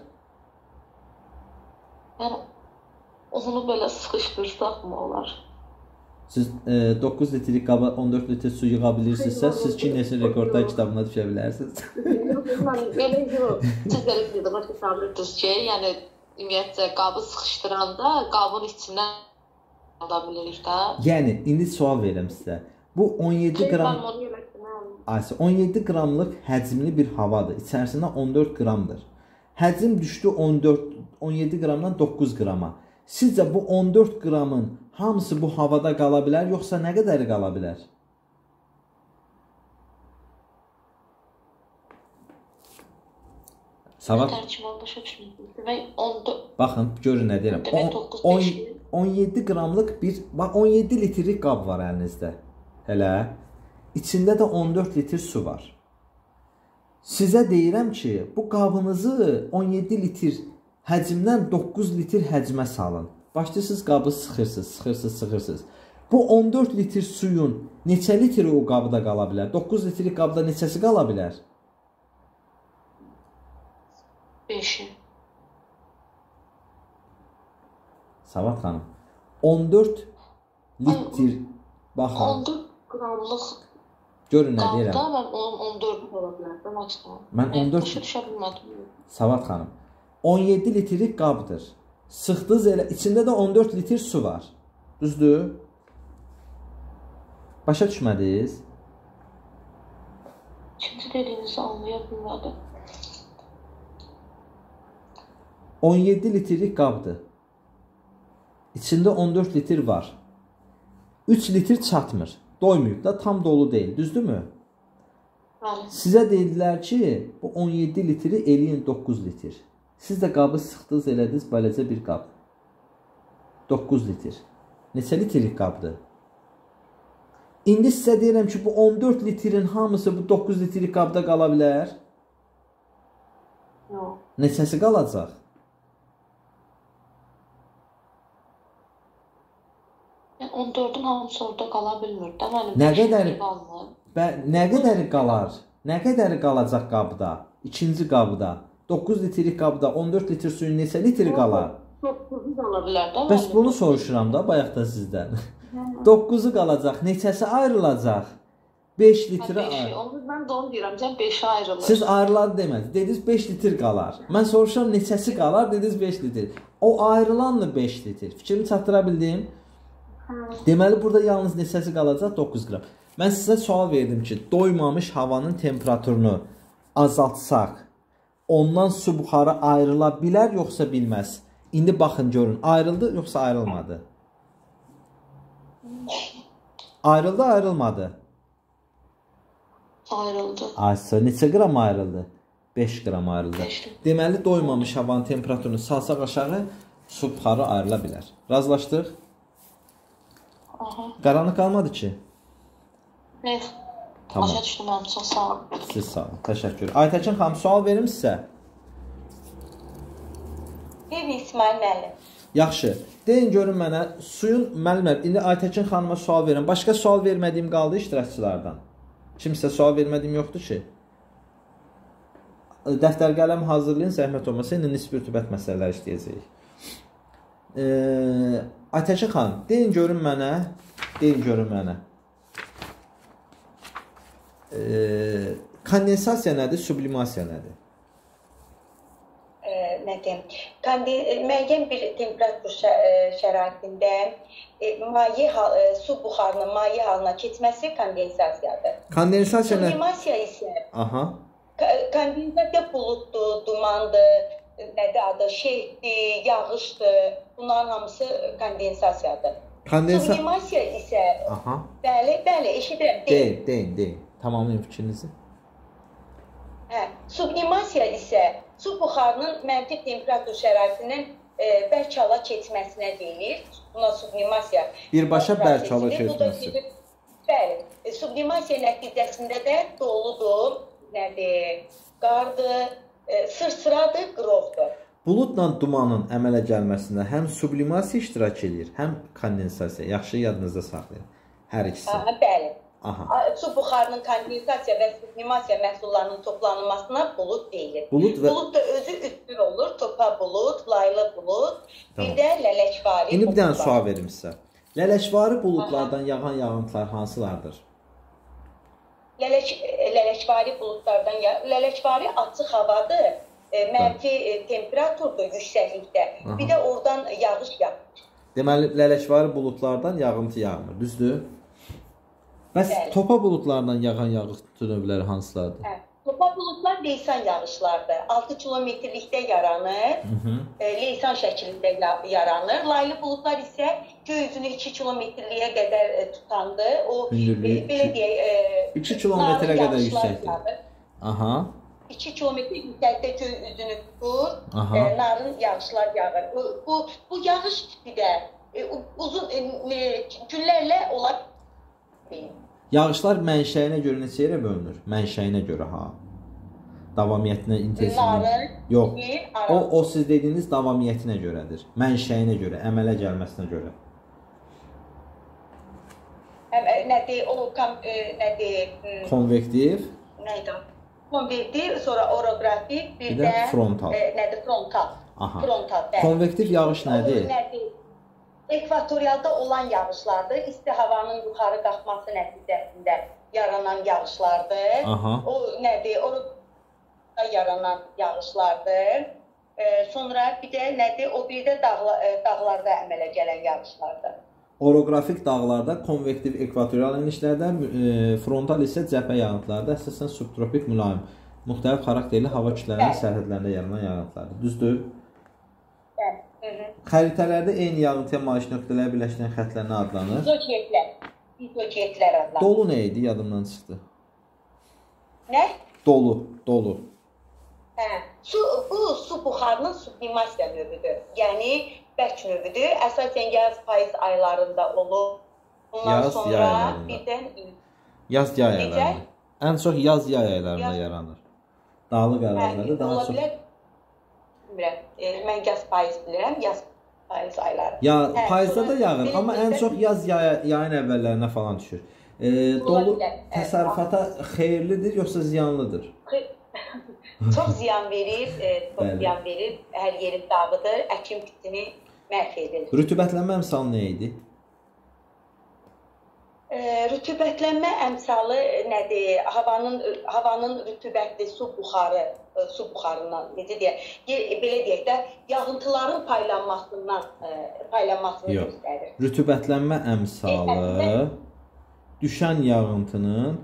Yəni onu belə sıxışdırsaq mı olar? Siz 9 litrlik qaba 14 litr su yığa bilirsinizsə, siz Guinness rekordlar kitabına düşə bilərsiniz. Elə yox. Siz belə bir də başa salırdınız ki, yəni ümumiyyətlə qabı sıxışdıranda qabın içindən ala bilirik də. Yəni indi sual verirəm sizə. Bu 17 qram 17 qramlıq həcmli bir havadır. İçərisində 14 qramdır. Həcm düşdü 17 qramdan 9 qrama. Sizcə bu 14 qramın hamısı bu havada qala bilər, yoxsa nə qədəri qala bilər? Savat. Baxın, görün nə deyirəm. 17 qramlıq bir, 17 litrlik qab var əlinizdə. Hələ içində də 14 litr su var. Sizə deyirəm ki, bu qabınızı 17 litr həcmdən 9 litr həcmə salın. Başlayırsınız qabı sıxırsınız. Bu 14 litr suyun neçə litri o qabda qala bilər? 9 litrlik qabda neçəsi qala bilər? 5'i. Savat xanım. 14 litr baxın. 14 qramlıq görün nə deyirəm. Qabda mən 14 ola bilərdim maksimum. Mən 14 başa düşə bilmədim. Savat xanım. 17 litrlik qabdır. Sıxdınız elə içində də 14 litr su var. Düzdür? Başa düşmədiniz? Şimdi dediyinizi anlaya bilmədim. 17 litrlik qabdır. İçində 14 litr var. 3 litr çatmır. Doymuyub da, tam dolu deyil. Düzdürmü? Bəli. Sizə dedilər ki, bu 17 litri eləyin 9 litr. Siz də qabı sıxdınız, elədiniz beləcə bir qab. 9 litr. Neçə litrlik qabdır? İndi sizə deyirəm ki, bu 14 litrin hamısı bu 9 litrlik qabda qala bilər. Yox. Neçəsi qalacaq? Yəni 14-ün hamısı orada qala bilmir də. Mənim Nə qədəri? Nə qədəri qalır? qalar? Nə qədəri qalacaq qabda? İkinci qabda. 9 litrlik qabda 14 litr suyun neçə litri qalar? 9'u qala bilər də. Bəs bunu soruşuram da bayaqda sizdən. 9'u qalacaq, neçəsi ayrılacaq? 5 litrə ayrılacaq. Onu mən də onu deyirəm, sən 5'e ayrılır. Siz ayrılar demədiniz. Dediniz 5 litr qalar. Mən soruşuram neçəsi qalar? Dediniz 5 litr. O ayrılanla 5 litr. Fikrimi çatdıra bildim. Deməli burada yalnız neçəsi qalacaq? 9 qram. Mən sizə sual verdim ki, doymamış havanın temperaturunu azaltsaq, ondan su buxarı ayrıla bilər yoxsa bilməz? İndi baxın görün, ayrıldı yoxsa ayrılmadı? Ayrıldı, ayrılmadı? Ayrıldı. Aysa neçə qram ayrıldı? 5 qram ayrıldı. Deməli doymamış havanın temperaturunu salsaq aşağı, su buxarı ayrıla bilər. Razılaşdıq? Aha. Qaranlıq qalmadı ki. Yox. Tamam. Başa düşdüm, mənim çox sağ olun. Siz sağ olun. Təşəkkür. Aytəkin xanım, sual verim sizə. Bir İsmail müəllim. Yaxşı. Deyin görün mənə, suyun müəllimlər, indi Aytəkin xanıma sual verin. Başqa sual vermədiyim qaldı iştirakçılardan. Kimsə sual vermədiyim yoxdur ki. Dəftər qələm hazırlayın, zəhmət olmasa indi nisbi rütubət məsələləri işləyəcəyik. Aytəkin xanım, deyin görün mənə. Kondensasiya nədir, sublimasiya nədir? Nə deyim? Müəyyən bir temperatur şəraitində su buxarının maye halına keçməsi kondensasiyadır. Kondensasiya nədir? Sublimasiya isə kondensasiya buluddur, dumandır, nədir adı, şehdir, yağışdır. Bunların hamısı kondensasiyadır. Sublimasiya isə bəli, eşidirəm. Deyin. Tamamlayın fikrinizi. Sublimasiya isə su buxarının mənfi temperatur şəraitinin bərk hala keçməsinə deyilir. Buna sublimasiya. Birbaşa bərk hala keçməsi. Bəli. Sublimasiya nəticəsində də doludur, qardır, sırsıradır, qrovdur. Buludla dumanın əmələ gəlməsində həm sublimasiya iştirak edir, həm kondensasiya. Yaxşı yadınızda saxlayın. Hər ikisi. Bəli. Aha. Su buxarının kondensasiya və sublimasiya məhsullarının toplanılmasına bulud deyilir. Bulud da özü üstün olur. Topa bulud, laylı bulud, bir də lələkvari. İndi bir dənə sual verim sizə. Lələkvari buludlardan yağan yağıntılar hansılardır? Lələkvari buludlardan lələkvari açıq havadır. Mənfi temperaturdur yüksəklikdə. Bir də oradan yağış yağır. Deməli, lələkvari buludlardan yağıntı yağmır, düzdür? Bəs topa buludlardan yağan yağıntı növləri hansılardır? Topa buludlar leysan yağışlardır. 6 kilometrlikdə yaranır, leysan şəklində yaranır. Laylı buludlar isə göy üzünü 2 kilometrliyə qədər tutandır. O, belə deyək, 2 kilometrə qədər yüksəkdir. Aha. 2 kilometr yüksəkdə göy üzünü tutur, narın yağışlar yağır. Bu yağış tipi də uzun günlərlə ola bilir. Yağışlar mənşəyinə görə neçə yerə bölünür? Mənşəyinə görə ha. Davamiyyətinə, intensivliyinə. Yox. O siz dediyiniz davamiyyətinə görədir. Mənşəyinə görə, əmələ gəlməsinə görə. Nədir? O nədir? Konvektiv. Nədir? Konvektiv, sonra orografik, bir də frontal. Nədir? Frontal. Aha. Frontal. Konvektiv yağış nədir? Nədir? Ekvatorialda olan yağışlardır. İsti havanın yuxarı qalxması nəticəsində yaranan yağışlardır. Aha. O nədir? Orada yaranan yağışlardır. Sonra bir də nədir? O bir də dağlarda əmələ gələn yağışlardır. Orografik dağlarda, konvektiv ekvatorial enişlərdə, frontal isə cəbhə yağıntılarda əsasən subtropik mülayim, müxtəlif xarakterli hava kütlələrinin sərhədlərində yaranan yağıntılardır. Düzdür? Xəritələrdə eyni yağıntıya malik nöqtələri birləşdirən xəttlər nə adlanır? Hidrojetlər adlanır. Dolu nə idi? Yadımdan çıxdı. Nə? Dolu. Bu su buxarının sublimasiya növüdür. Yəni bərk növüdür. Əsasən yaz-payız aylarında olur. Ondan sonra birdən yay aylarında. Ən çox yay aylarında yaranır. Dağlıq ərazilərdə daha çox. Bilmirəm. Mən yaz-payız bilirəm. Yaz-payız ayları. Payızda da yağır, amma ən çox yayın əvvəllərinə falan düşür. Dolu təsərrüfata xeyirlidir yoxsa ziyanlıdır? Çox ziyan verir, hər yeri dağıdır, əkin bitini məhv edir. Rütubətlənmə əmsalı nə idi? Rütubətlənmə əmsalı nədir? Havanın rütubətli su buxarından, necə deyək, belə deyək də, yağıntıların paylanmasını göstərir. Rütubətlənmə əmsalı düşən yağıntının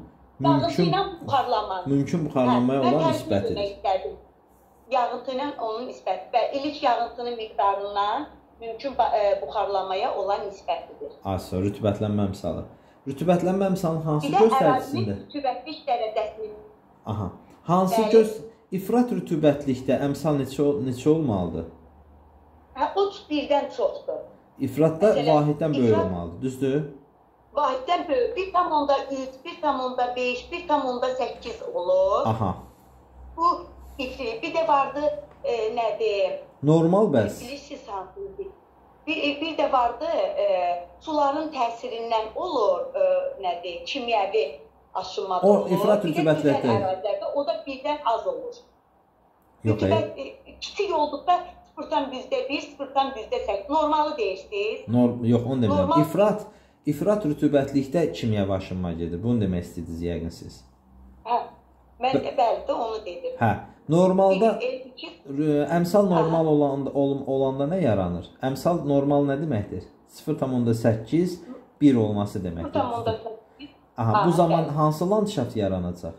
mümkün buxarlanmaya olan nisbətidir. Yağıntı ilə onun nisbəti və ilk yağıntının miqdarından mümkün buxarlanmaya olan nisbətidir. Asa, rütubətlənmə əmsalı. Rütubətlənmə əmsalının hansı göstəricisində? Rütubətlik dərəcəsini. Aha. İfrat rütubətlikdə əmsal neçə olmalıdır? O birdən çoxdur. İfratda vahiddən böyük olmalıdır, düzdür? Vahiddən böyük, 1,3, 1,5, 1,8 olur. Aha. Bu ifri. Bir də vardı, nədir? Normal bəs. Bilirsiniz hansıdır? Bir də vardı, suların təsirindən olur, nədir? Kimyəvi aşınma olur. O ifrat rütubətlikdə. O da birdən az olur. Yox, kiçik olduqda 0,1, 0,8. Normalı deyirsiniz. Yox, onu demirəm. İfrat rütubətlikdə kimyəvi aşınma gedir. Bunu demək istəyirsiniz yəqin siz. Mən də bəli də onu dedim. Normalda əmsal normal olanda nə yaranır? Əmsal normal nə deməkdir? 0,8, 1 olması deməkdir. 0,8. Aha, bu zaman hansı landşaft yaranacaq?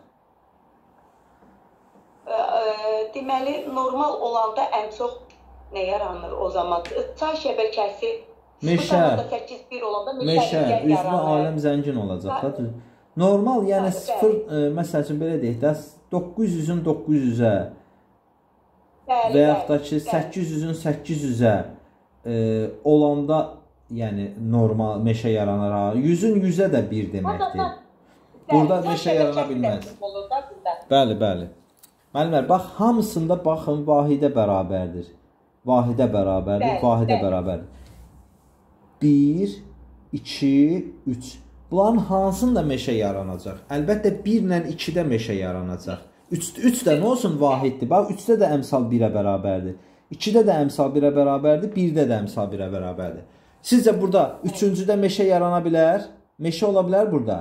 Deməli, normal olanda ən çox nə yaranır o zaman? Çay şəbəkəsi 0,8-1 olanda meşə, üzvə aləm zəngin olacaq. Normal, yəni 0, məsəl üçün belə deyək də, 900-ün 900-ə və yaxud da ki, 800-ün 800-ə olanda, yəni normal meşə yaranır. 100-ün 100-ə də 1 deməkdir. Burada meşə yarana bilməz. Bəli. Müəllimlər, bax, hamısında baxın, vahidə bərabərdir. vahidə bərabərdir, vahidə bərabərdir. 1, 2, 3. Bunların hansında meşə yaranacaq? Əlbəttə 1 ilə 2-də meşə yaranacaq. 3 də nə olsun? Vahiddir. Bax, 3-də də əmsal 1-ə bərabərdir. 2-də də əmsal 1-ə bərabərdir, 1-də də əmsal 1-ə bərabərdir. Sizcə burada 3-cüdə meşə yarana bilər? Meşə ola bilər burada?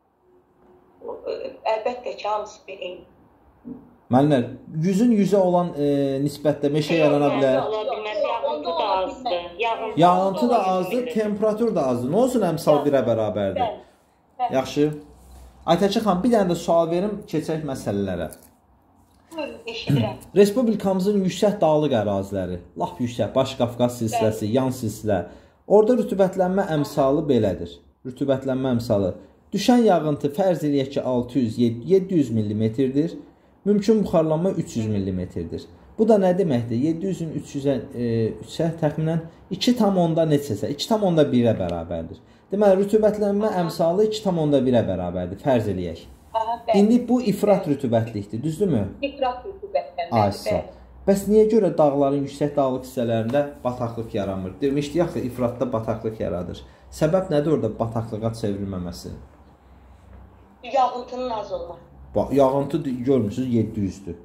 Əlbəttə ki, hamısı bir. Müəllimlər, 100-ün 100-ə olan nisbətdə meşə yarana bilər? Yağıntı da azdır. Yağıntı da azdır, temperatur da azdır. Nə olsun əmsal 1-ə bərabərdir? Yaxşı. Aytəkin xanım, bir dənə də sual verim, keçək məsələlərə. Respublikamızın yüksək dağlıq əraziləri, lap yüksək, Baş Qafqaz silsiləsi, yan silsilə. Orada rütubətlənmə əmsalı belədir. Rütubətlənmə əmsalı. Düşən yağıntı fərz eləyək ki, 600-700 mm-dir. Mümkün buxarlanma 300 mm-dir. Bu da nə deməkdir? 700-ün 300-ə təxminən 2,1 neçəsə, 2,1-ə bərabərdir. Deməli, rütubətlənmə əmsalı 2,1-ə bərabərdir, fərz eləyək. İndi bu ifrat rütubətlikdir, düzdürmü? İfrat rütubətlənmədir. Bəs niyə görə dağların yüksək dağlıq hissələrində bataqlıq yaranmır? Demişdik axı, ifratda bataqlıq yaradır. Səbəb nədir orada bataqlığa çevrilməməsi? Yağıntının az olması. Yağıntı görmürsünüz 700-dür.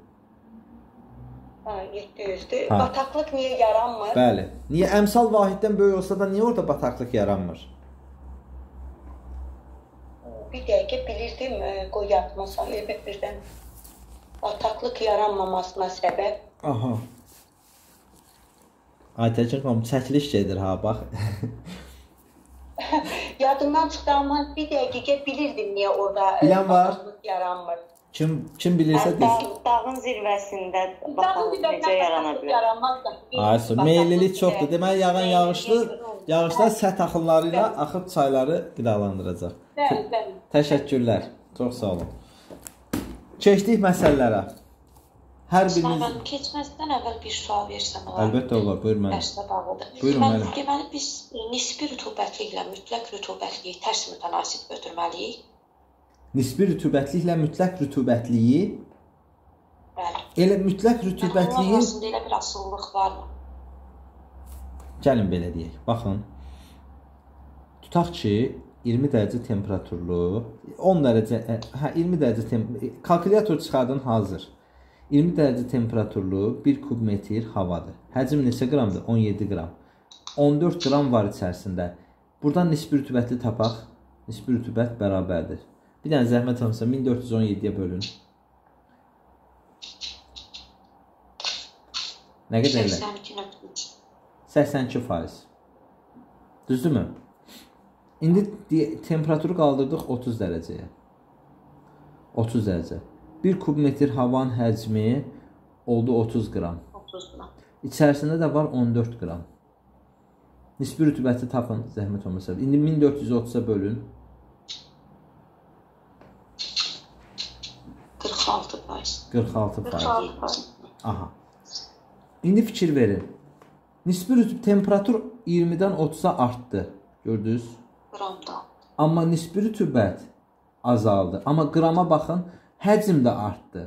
700-dür. Bataqlıq niyə yaranmır? Bəli. Niyə əmsal vahiddən böyük olsa da niyə orada bataqlıq yaranmır? Bir dəqiqə bilirdim, qoy yatmasam, birdən bataqlıq yaranmamasına səbəb. Aha. Aytəkin xanım, çəkiliş gedir ha, bax. Yadımdan çıxdı, amma bir dəqiqə bilirdim niyə orada bataqlıq yaranmır. Kim bilirsə desin. Dağın zirvəsində bataqlıq necə yarana bilər? Aysu, meyillilik çoxdur. Deməli, yağan yağışlar səth axınları ilə axıb çayları qidalandıracaq. Təşəkkürlər. Çox sağ olun. Keçdik məsələlərə. Hər biriniz... Mən keçməzdən əvvəl bir sual versəm olar. Əlbəttə olar, buyur mənim. Dərslə bağlıdır. Buyurun mənim. Deməli, biz nisbi rütubətliklə mütləq rütubətliyi tərs mütənasib götürməliyik. Nisbi rütubətliklə mütləq rütubətliyi? Bəli. Elə mütləq rütubətliyin... Arasında elə bir asıllıq varmı? Gəlin belə deyək. Baxın. Tutaq ki, 20 dərəcə temperaturlu, 10 dərəcə, 20 dərəcə kalkulyator çıxardın hazır. 20 dərəcə temperaturlu 1 kub metr havadır. Həcm neçə qramdır? 17 qram. 14 qram var içərisində. Buradan nisbi rütubətli tapaq. Nisbi rütubət bərabərdir. Bir dənə zəhmət olmasa 1417-yə bölün. Nə qədər elə? 82%. Düzdürmü? İndi temperaturu qaldırdıq 30 dərəcəyə. 30 dərəcə. 1 kub metr havanın həcmi oldu 30 qram. 30 qram. İçərisində də var 14 qram. Nisbi rütubəti tapın, zəhmət olmasa. İndi 1430-a bölün. 46%. Aha. İndi fikir verin. Nisbi temperatur 20-dən 30-a artdı. Gördünüz? Qramda. Amma nisbi rütubət azaldı. Amma qrama baxın, həcm də artdı.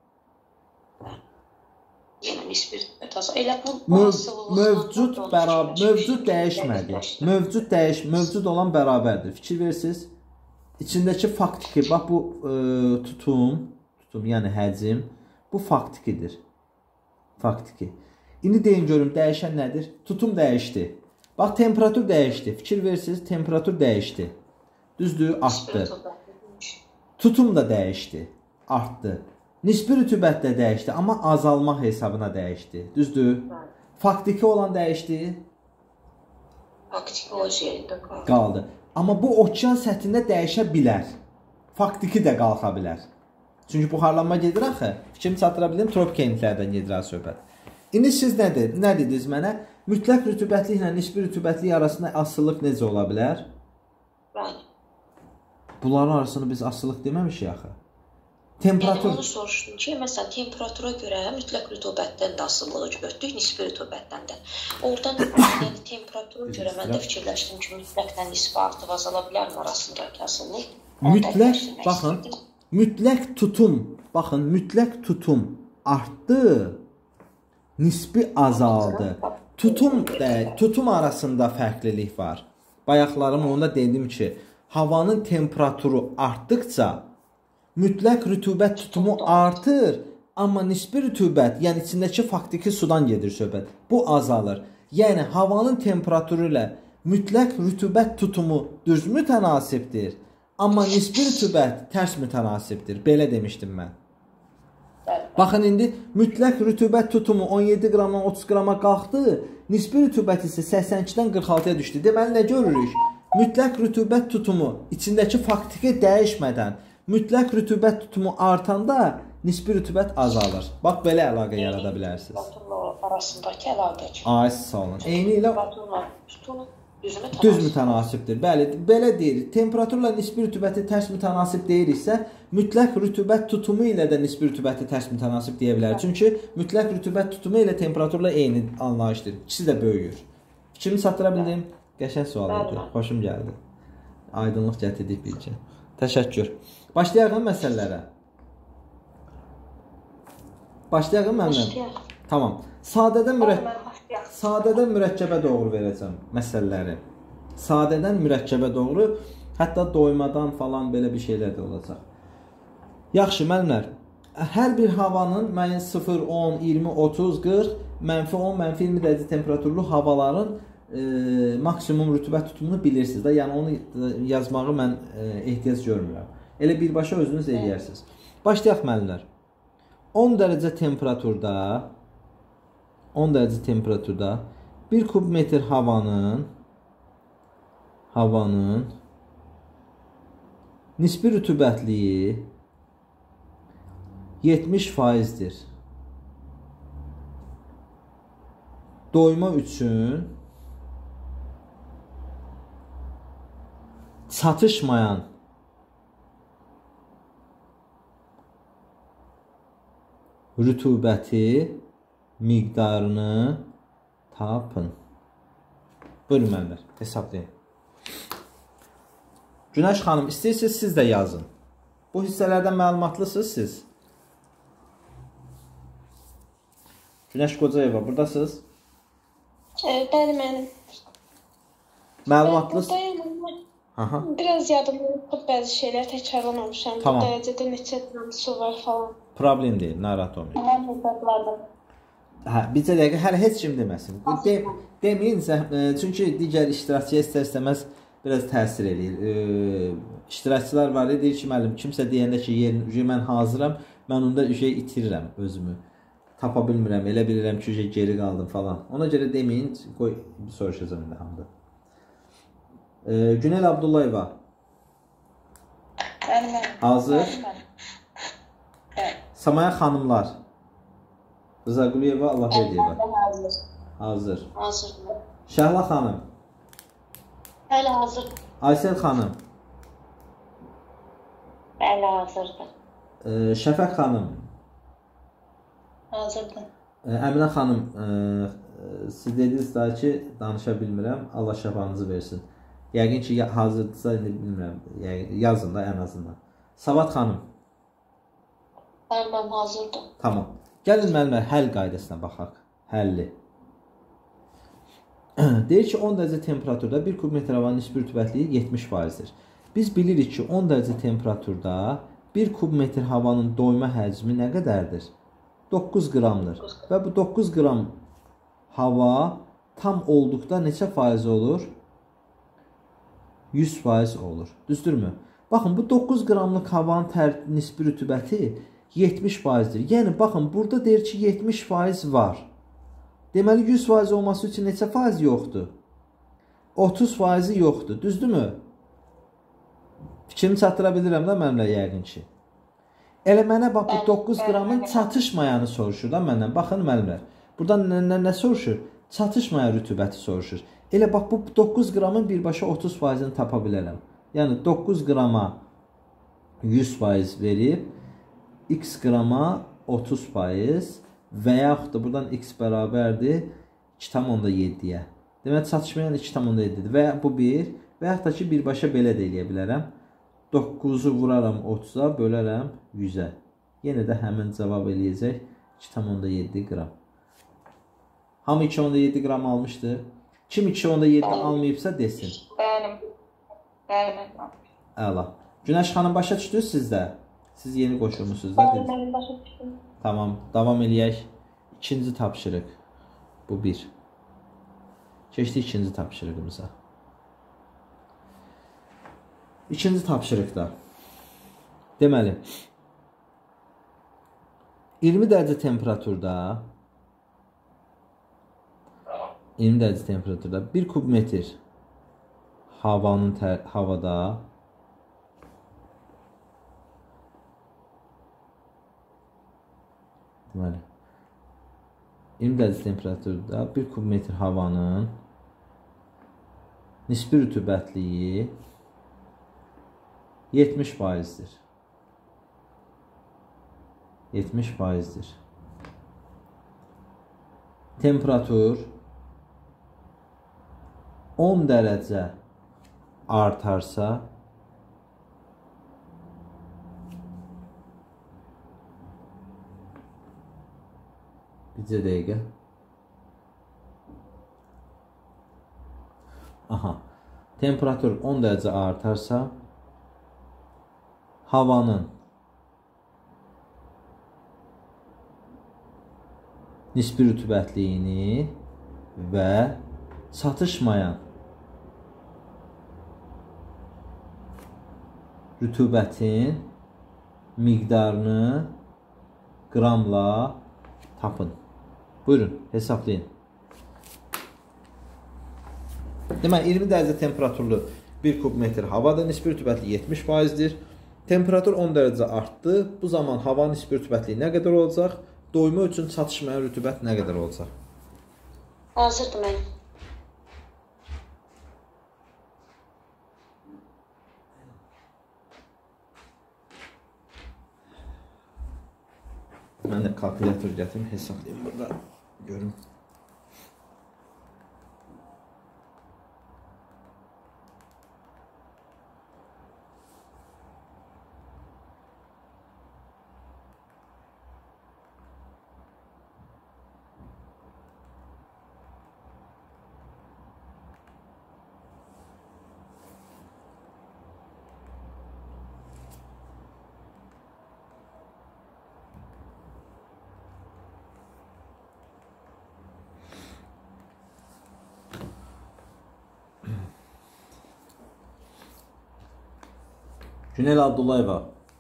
Yəni nisbi rütubət azaldı. Elə bu mövcud dəyişmədi. Mövcud olan bərabərdir. Fikir verirsiniz. İçindəki faktiki, bax bu tutum, yəni həcm, bu faktikidir. Faktiki. İndi deyin görüm, dəyişən nədir? Tutum dəyişdi. Bax, temperatur dəyişdi. Fikir verirsiniz, temperatur dəyişdi. Düzdür, artdı. Tutum da dəyişdi, artdı. Nisbi rütubət də dəyişdi, amma azalma hesabına dəyişdi. Düzdür? Faktiki olan dəyişdi. Faktiki o yerində qaldı. Amma bu okean səthində dəyişə bilər. Faktiki də qalxa bilər. Çünki buxarlanma gedir axı. Fikrimi çatdıra bildim, tropik enliklərdən gedir söhbət. İndi siz nə dediniz mənə? Mütləq rütubətliklə nisbi rütubətlik arasında asıllıq necə ola bilər? Bəli. Bunların arasında biz asıllıq deməmişik axı. Temperatur... Yəni onu soruşdum ki, məsələn, temperatura görə mütləq rütubətdən də asıllığı götürdük, nisbi rütubətdən də. Oradan yəni temperatura görə mən də fikirləşdim ki, mütləqlə nisbi artıq azala bilərmi arasındakı asıllıq? Mütləq, baxın, mütləq tutum, baxın, mütləq tutum artdı. nisbi azaldı. Tutum arasında fərqlilik var. Bayaqlarım onda dedim ki, havanın temperaturu artdıkca mütləq rütubət tutumu artır, amma nisbi rütubət, yəni içindəki faktiki sudan gedir söhbət. Bu azalır. Yəni havanın temperaturu ilə mütləq rütubət tutumu düz mütənasibdir, amma nisbi rütubət tərs mütənasibdir. Belə demişdim mən. Baxın indi mütləq rütubət tutumu 17 qramdan 30 qrama qalxdı, nisbi rütubət isə 82-dən 46-ya düşdü. Deməli nə görürük? Mütləq rütubət tutumu içindəki faktiki dəyişmədən mütləq rütubət tutumu artanda nisbi rütubət azalır. Bax belə əlaqə yarada bilərsiniz. Temperaturla arasındakı əlaqə. Ay sağ olun. Eyni ilə tutumu düz mütənasibdir. Bəli, belə deyir. Temperaturla nisbi rütubəti tərs mütənasib deyiriksə, mütləq rütubət tutumu ilə də nisbi rütubəti tərs mütənasib deyə bilərik. Çünki mütləq rütubət tutumu ilə temperaturla eyni anlayışdır. İkisi də böyüyür. Fikrimi çatdıra bildim? Qəşəng sual idi. Xoşum gəldi. Aydınlıq gətirdik bilgi. Təşəkkür. Başlayaq məsələlərə. Başlayaq məndən. Tamam. Sadədən mürəkkəbə doğru verəcəm məsələləri. Sadədən mürəkkəbə doğru, hətta doymadan falan belə bir şeylər də olacaq. Yaxşı, müəllimlər. Hər bir havanın müəyyən 0, 10, 20, 30, 40, -10, -20 dərəcə temperaturlu havaların maksimum rütubət tutumunu bilirsiniz də. Yəni onu yazmağı mən ehtiyac görmürəm. Elə birbaşa özünüz eləyərsiniz. Başlayaq müəllimlər. 10 dərəcə temperaturda 1 kub metr havanın nisbi rütubətliyi 70%'dir. Doyma üçün çatışmayan rütubəti miqdarını tapın. Buyurun müəllimlər, hesablayın. Günəş xanım, istəyirsiniz siz də yazın. Bu hissələrdən məlumatlısınız siz. Günəş Qocayeva, buradasınız? Bəli, mənim. Məlumatlısınız? Biraz yadımda bəzi şeylər təkrarlamamışam. Tamam. Bu dərəcədə neçə qram su var falan. Problem deyil, narahat olmayın. Mən hesabladım. Bircə dəqiqə, hələ heç kim deməsin. Deməyin, çünki digər iştirakçıya istər-istəməz biraz təsir eləyir. İştirakçılar var, deyir ki, müəllim, kimsə deyəndə ki, mən hazıram, mən onda itirirəm özümü. Tapa bilmirəm, elə bilirəm ki, geri qaldım falan. Ona görə deməyin, qoy, soruşacağım indi hamda. Günel Abdullayeva. Hazır. Samaya xanımlar. Rıza Quliyeva, Allah Berdiyeva. Hazır. Hazırdır. Şəhla xanım. Bəli, hazır. Aysel xanım. Bəli, hazırdır. Şəfəq xanım. Hazırdır. Əminə xanım, siz dediniz daha ki, danışa bilmirəm, Allah şəfanızı versin. Yəqin ki, hazırdırsa, bilmirəm, yazın da ən azından. Savat xanım. Mən hazırdır. Tamam. Gəlin müəllimlər, həll qaydasına baxaq. Həlli. Deyir ki, 10 dərəcə temperaturda 1 kub metr havanın nisbi rütubətliyi 70%'dir. Biz bilirik ki, 10 dərəcə temperaturda 1 kub metr havanın doyma həcmi nə qədərdir? 9 qramdır. Və bu 9 qram hava tam olduqda neçə faiz olur? 100% olur. Düzdürmü? Baxın, bu 9 qramlıq havanın nisbi rütubəti 70%'dir. Yəni, baxın, burada deyir ki, 70% var. Deməli, 100% olması üçün neçə faiz yoxdur? 30% yoxdur. Düzdürmü? Fikrimi çatdıra bilirəm də mənimlə yəqin ki. Elə mənə bax, bu 9 qramın çatışmayanı soruşur da məndən. Baxın, müəllimlər. Buradan nə soruşur? Çatışmayan rütubəti soruşur. Elə bax, bu 9 qramın birbaşa 30%'ni tapa bilərəm. Yəni, 9 qrama 100% verib, x qrama 30% və yaxud da buradan x bərabərdir 2,7-yə. Demək, çatışmayan 2,7-dir və bu 1 və yaxud da ki, birbaşa belə də eləyə bilərəm. 9'u vuraram 30'a, bölərəm 100'ə. Yenə də həmin cavab eləyəcək 2,7 qram. Hamı 2.7 qram almışdı. Kim 2.7 almayıbsa desin. Bəli. Əla. Günəş xanım başa düşdünüz sizdə? Siz yeni qoşulmusunuz da. Mən başa düşdüm. Tamam, davam eləyək. İkinci tapşırıq. Bu bir. Keçdik ikinci tapşırığımıza. İkinci tapşırıqda. Deməli, 20 dərəcə temperaturda 1 kub metr havada deməli 20 dərəcə temperaturda 1 kub metr havanın nisbi rütubətliyi 70%'dir. 70%'dir. Temperatur 10 dərəcə artarsa bir dəqiqə. Aha. Temperatur 10 dərəcə artarsa havanın nisbi rütubətliyini və çatışmayan rütubətin miqdarını qramla tapın. Buyurun, hesablayın. Deməli, 20 dərəcə temperaturlu 1 kub metr havada nisbi rütubətliyi 70%'dir. Temperatur 10 dərəcə artdı. Bu zaman hava nisbi rütubətliyi nə qədər olacaq? Doyma üçün çatışmayan rütubət nə qədər olacaq? Hazırdır mən. Mən də kalkulyator gətirim, hesablayayım burada. Görüm. Günel Abdullayeva.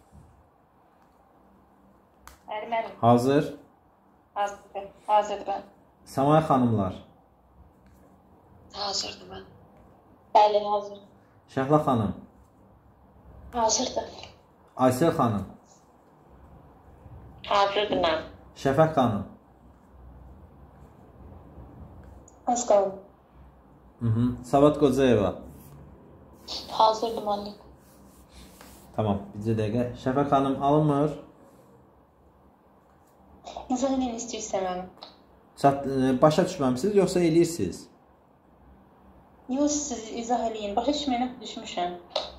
Mənim. Hazır. Hazırdır mən. Samay xanımlar. Hazırdır mən. Bəli, hazır. Şəhla xanım. Hazırdır. Aysel xanım. Hazırdır mən. Şəfəq xanım. Az qaldı. Savat Qocayeva. Hazırdır müəllim. Tamam, bir dəqiqə. Şəfəq xanım alınmır. Necə nə istəyirsən mənim? Başa düşməmisiniz, yoxsa eləyirsiniz? Yox, siz izah eləyin. Başa düşməyənə düşmüşəm.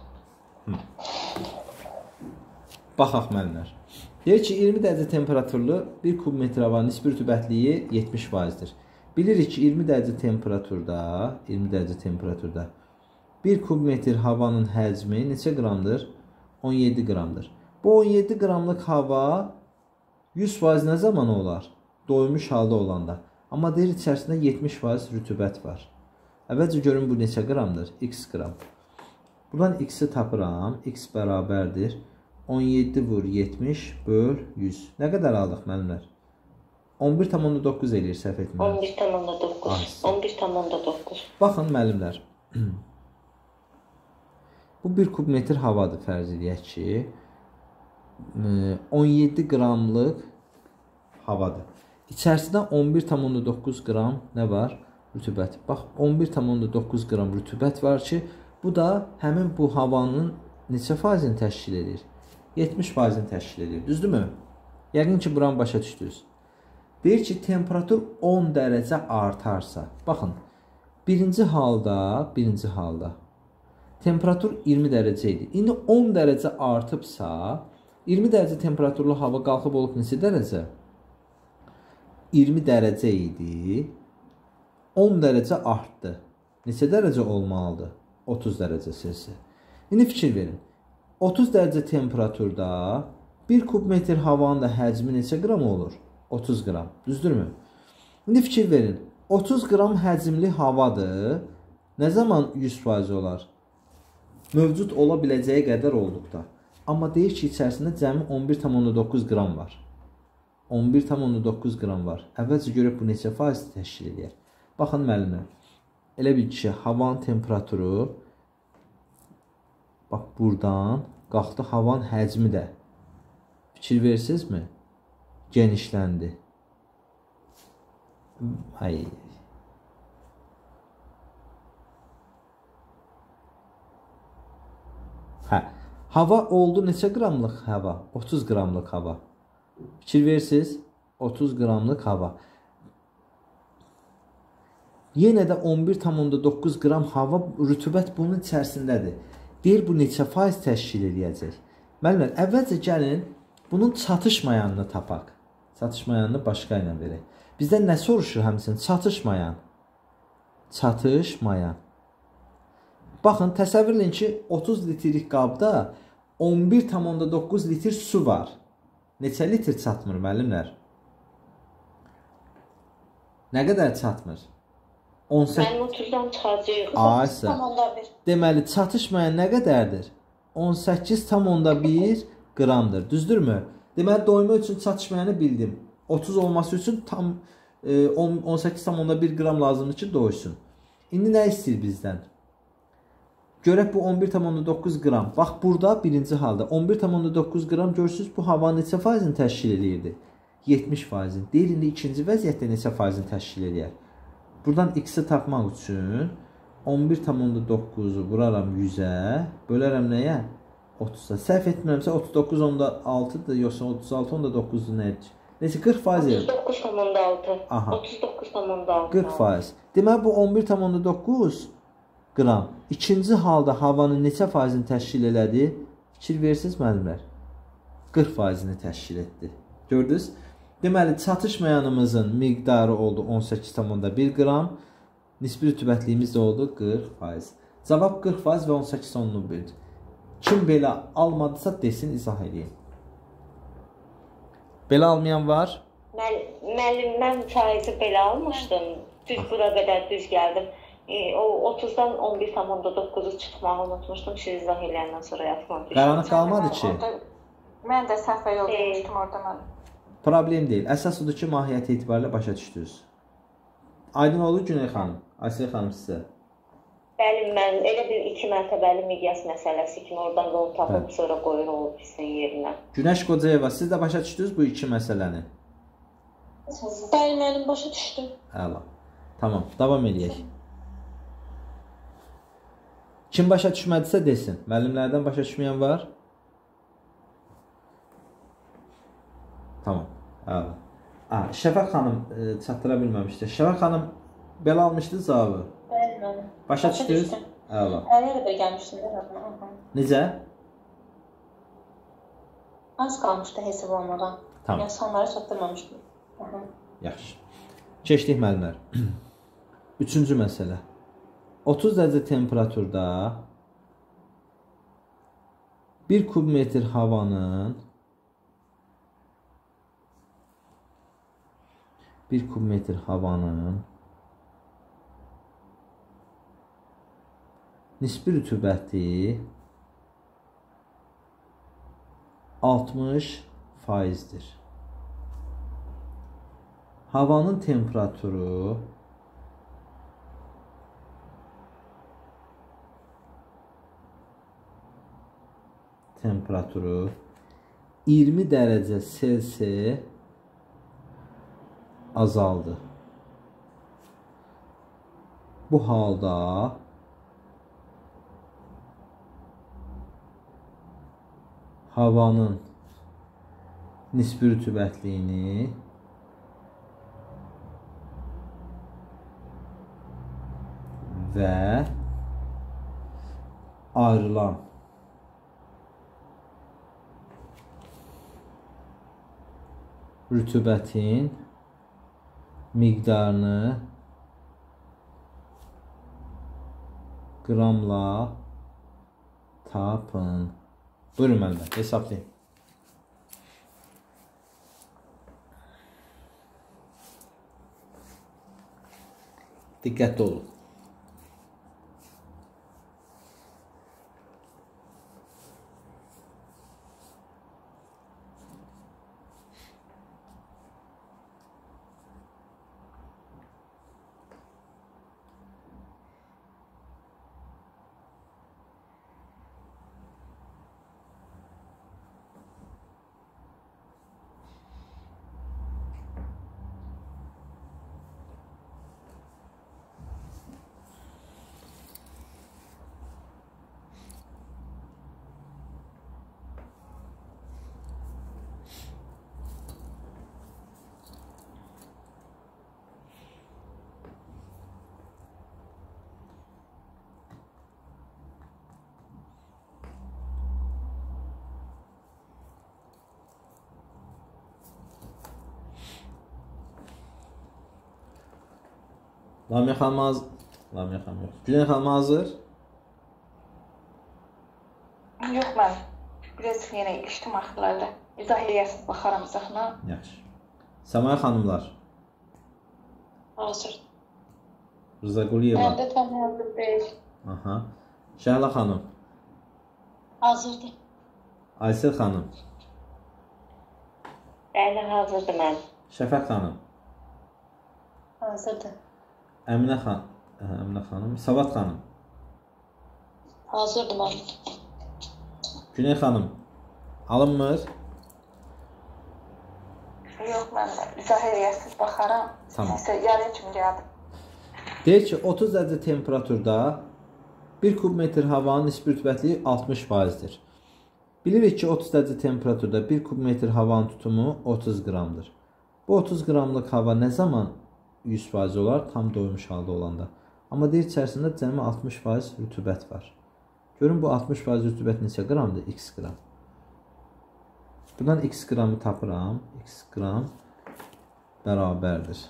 Baxaq müəllimlər. Deyir ki, 20 dərəcə temperaturlu 1 kub metr havanın nisbi rütubətliyi 70%'dir. Bilirik ki, 20 dərəcə temperaturda 1 kub metr havanın həcmi neçə qramdır? 17 qramdır. Bu 17 qramlıq hava 100% nə zaman olar? Doymuş halda olanda. Amma deyir içərisində 70% rütubət var. Əvvəlcə görün bu neçə qramdır? X qram. Buradan X-i tapıram. X bərabərdir. 17 vur 70 böl 100. Nə qədər aldıq müəllimlər? 11,9 eləyir, səhv etmirəm. 11,9. 11,9. Baxın müəllimlər. Bu 1 kub metr havadır, fərz edək ki, 17 qramlıq havadır. İçərisində 11,9 qram nə var? Rütubət. Bax, 11,9 qram rütubət var ki, bu da həmin bu havanın neçə faizini təşkil edir? 70%-ni təşkil edir. Düzdürmü? Yəqin ki, buranı başa düşdünüz. Deyir ki, temperatur 10 dərəcə artarsa, baxın, birinci halda temperatur 20 dərəcə idi. İndi 10 dərəcə artıbsa, 20 dərəcə temperaturlu hava qalxıb olub neçə dərəcə? 20 dərəcə idi. 10 dərəcə artdı. Neçə dərəcə olmalıdır? 30 dərəcə Selsi. İndi fikir verin. 30 dərəcə temperaturda 1 kubmetr havanın da həcmi neçə qram olur? 30 qram. Düzdürmü? İndi fikir verin. 30 qram həcmli havadır. Nə zaman 100% olar? Mövcud ola biləcəyi qədər olduqda. Amma deyir ki, içərisində cəmi 11,9 qram var. 11,9 qram var. Əvvəlcə görək bu neçə faiz təşkil edir. Baxın müəllimlər. Elə bil ki, havanın temperaturu bax buradan qalxdı, havanın həcmi də. Fikir verirsinizmi? Genişləndi. Ay. Hə, hava oldu neçə qramlıq hava? 30 qramlıq hava. Fikir verirsiniz? 30 qramlıq hava. Yenə də 11,9 qram hava rütubət bunun içərisindədir. Deyir, bu neçə faiz təşkil edəcək? Müəllimlər, əvvəlcə gəlin bunun çatışmayanını tapaq. Çatışmayanını başqa ilə verək. Bizdən nə soruşur həmçinin? Çatışmayan. Çatışmayan. Baxın, təsəvvür edin ki, 30 litrlik qabda 11,9 litr su var. Neçə litr çatmır, müəllimlər? Nə qədər çatmır? 18. Mənim 30-dan çıxacaq. Aysa. Deməli, çatışmayan nə qədərdir? 18,1 qramdır. Düzdürmü? Deməli, doyma üçün çatışmayanı bildim. 30 olması üçün tam 18,1 qram lazımdır ki, doysun. İndi nə istəyir bizdən? Görək bu 11,9 qram. Bax, burada birinci halda 11,9 qram görürsünüz, bu hava neçə faizini təşkil edirdi? 70 faizini. Deyir, indi ikinci vəziyyətdə neçə faizini təşkil edir? Buradan x-i tapmaq üçün 11,9-u vuraram 100-ə, bölərəm nəyə? 30-a. Səhv etmirəmsə 39,6-dır, yoxsa 36,9-dur nədir? Necə 40%? 39,6. Aha. 39,6. 40%. Deməli bu 11,9 qram. İkinci halda havanın neçə faizini təşkil elədi? Fikir verirsiniz müəllimlər? 40%-ni təşkil etdi. Gördünüz? Deməli çatışmayanımızın miqdarı oldu 18,1 qram. Nisbi rütubətliyimiz də oldu 40%. Cavab 40% və 18,1. Kim belə almadısa desin, izah edeyim. Belə almayan var? Müəllim, mən faizi belə almışdım. Düz bura qədər düz gəldim. O 30-dan 11,9-u çıxmağı unutmuşdum. Siz izah eləyəndən sonra yatıma düşdüm. Qaranlıq qalmadı ki. Mən də səhvə yol vermişdim orada mən. Problem deyil. Əsas odur ki, mahiyyəti etibarilə başa düşdünüz. Aydın oldu Güney xanım. Asiyə xanım sizə. Bəli, mən elə bir 2 mərtəbəli miqyas məsələsi kimi oradan da onu tapıb sonra qoyur o pisin yerinə. Günəş Qocayeva, siz də başa düşdünüz bu iki məsələni? Bəli, mənim başa düşdüm. Əla. Tamam, davam edək. Kim başa düşmədisə desin. Müəllimlərdən başa düşməyən var? Tamam. Əla. Şəfaq xanım çatdıra bilməmişdi. Şəfaq xanım belə almışdı cavabı. Bəli, mənim. Başa düşdünüz? Əla. Əliyə də gəlmişdim də. Necə? Az qalmışdı hesab olmadan. Tamam. Yəni sonları çatdırmamışdım. Yaxşı. Keçdik müəllimlər. Üçüncü məsələ. 30 dərəcə temperaturda 1 kubmetr havanın 1 kubmetr havanın nisbi rütubəti 60%'dir. Havanın temperaturu 20 dərəcə Selsi azaldı. Bu halda havanın nisbi rütubətliyini və ayrılan rütubətin miqdarını qramla tapın. Buyurun müəllimlər, hesablayın. Diqqətli olun. Lamia xanım hazır. Lamia xanım yox. Güney xanım hazır. Yox, mən biraz yenə işdim axırlarda. İzah eləyəsiniz, baxaram izahına. Yaxşı. Səmaya xanımlar. Hazır. Rıza Quliyeva. Məndə tam hazır deyil. Aha. Şəhla xanım. Hazırdır. Aysel xanım. Bəli, hazırdır mən. Şəfəq xanım. Hazırdır. Əminə xanım. Savat xanım. Hazırdır mən. Güney xanım. Alınmır. Yox, mən izah eləyəsiniz, baxaram. Tamam. Sizə yarın kimi gəldim. Deyir ki, 30 dərəcə temperaturda 1 kub metr havanın nisbi rütubətliyi 60%'dir. Bilirik ki, 30 dərəcə temperaturda 1 kub metr havanın tutumu 30 qramdır. Bu 30 qramlıq hava nə zaman 100% olar? Tam doymuş halda olanda. Amma deyir, içərisində cəmi 60% rütubət var. Görün, bu 60% rütubət neçə qramdır? X qram. Buradan x qramı tapıram. X qram bərabərdir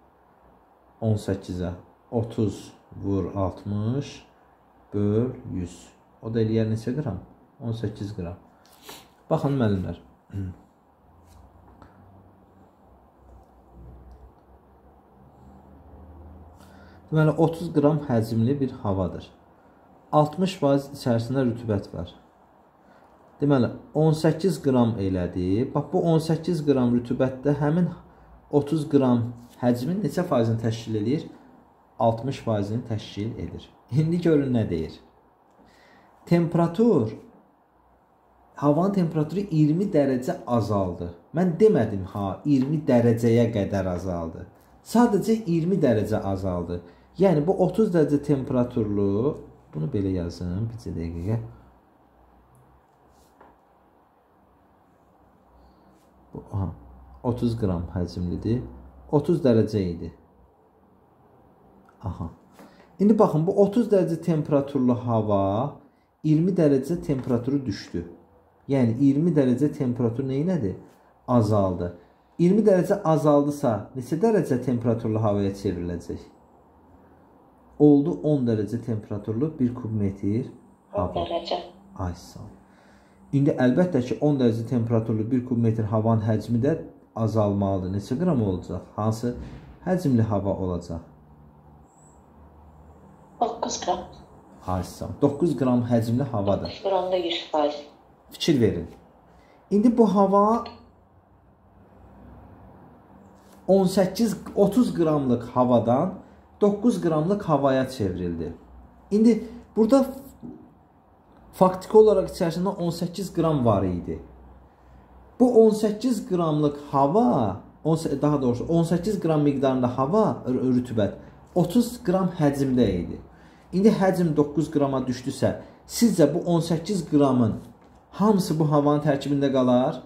18'ə 30 vur 60 böl 100. O da eləyər neçə qram? 18 qram. Baxın müəllimlər. Deməli 30 qram həcmli bir havadır. 60% içərisində rütubət var. Deməli 18 qram elədi. Bax bu 18 qram rütubətdə həmin 30 qram həcmin neçə faizini təşkil edir? 60 faizini təşkil edir. İndi görün nə deyir? Temperatur, havanın temperaturu 20 dərəcə azaldı. Mən demədim ha, 20 dərəcəyə qədər azaldı. Sadəcə 20 dərəcə azaldı. Yəni bu 30 dərəcə temperaturlu, bunu belə yazın, bir dəqiqə. Bu, 30 qram həcmlidir. 30 dərəcə idi. Aha. İndi baxın, bu 30 dərəcə temperaturlu hava 20 dərəcə temperaturu düşdü. Yəni 20 dərəcə temperatur neynədir? Azaldı. 20 dərəcə azaldısa, neçə dərəcə temperaturlu havaya çevriləcək? Oldu 10 dərəcə temperaturlu 1 kub metr hava. 10 dərəcə. Ay sağ ol. İndi əlbəttə ki 10 dərəcə temperaturlu 1 kub metr havanın həcmi də azalmalıdır. Neçə qram olacaq? Hansı həcmli hava olacaq? 9 qram. Ay sağ ol. 9 qram həcmli havadır. 9 qramda 100%. Fikir verin. İndi bu hava 30 qramlıq havadan 9 qramlıq havaya çevrildi. İndi burada faktiki olaraq içərisində 18 qram var idi. Bu 18 qramlıq hava, daha doğrusu 18 qram miqdarında hava, rütubət 30 qram həcmdə idi. İndi həcm 9 qrama düşdüsə, sizcə bu 18 qramın hamısı bu havanın tərkibində qalar?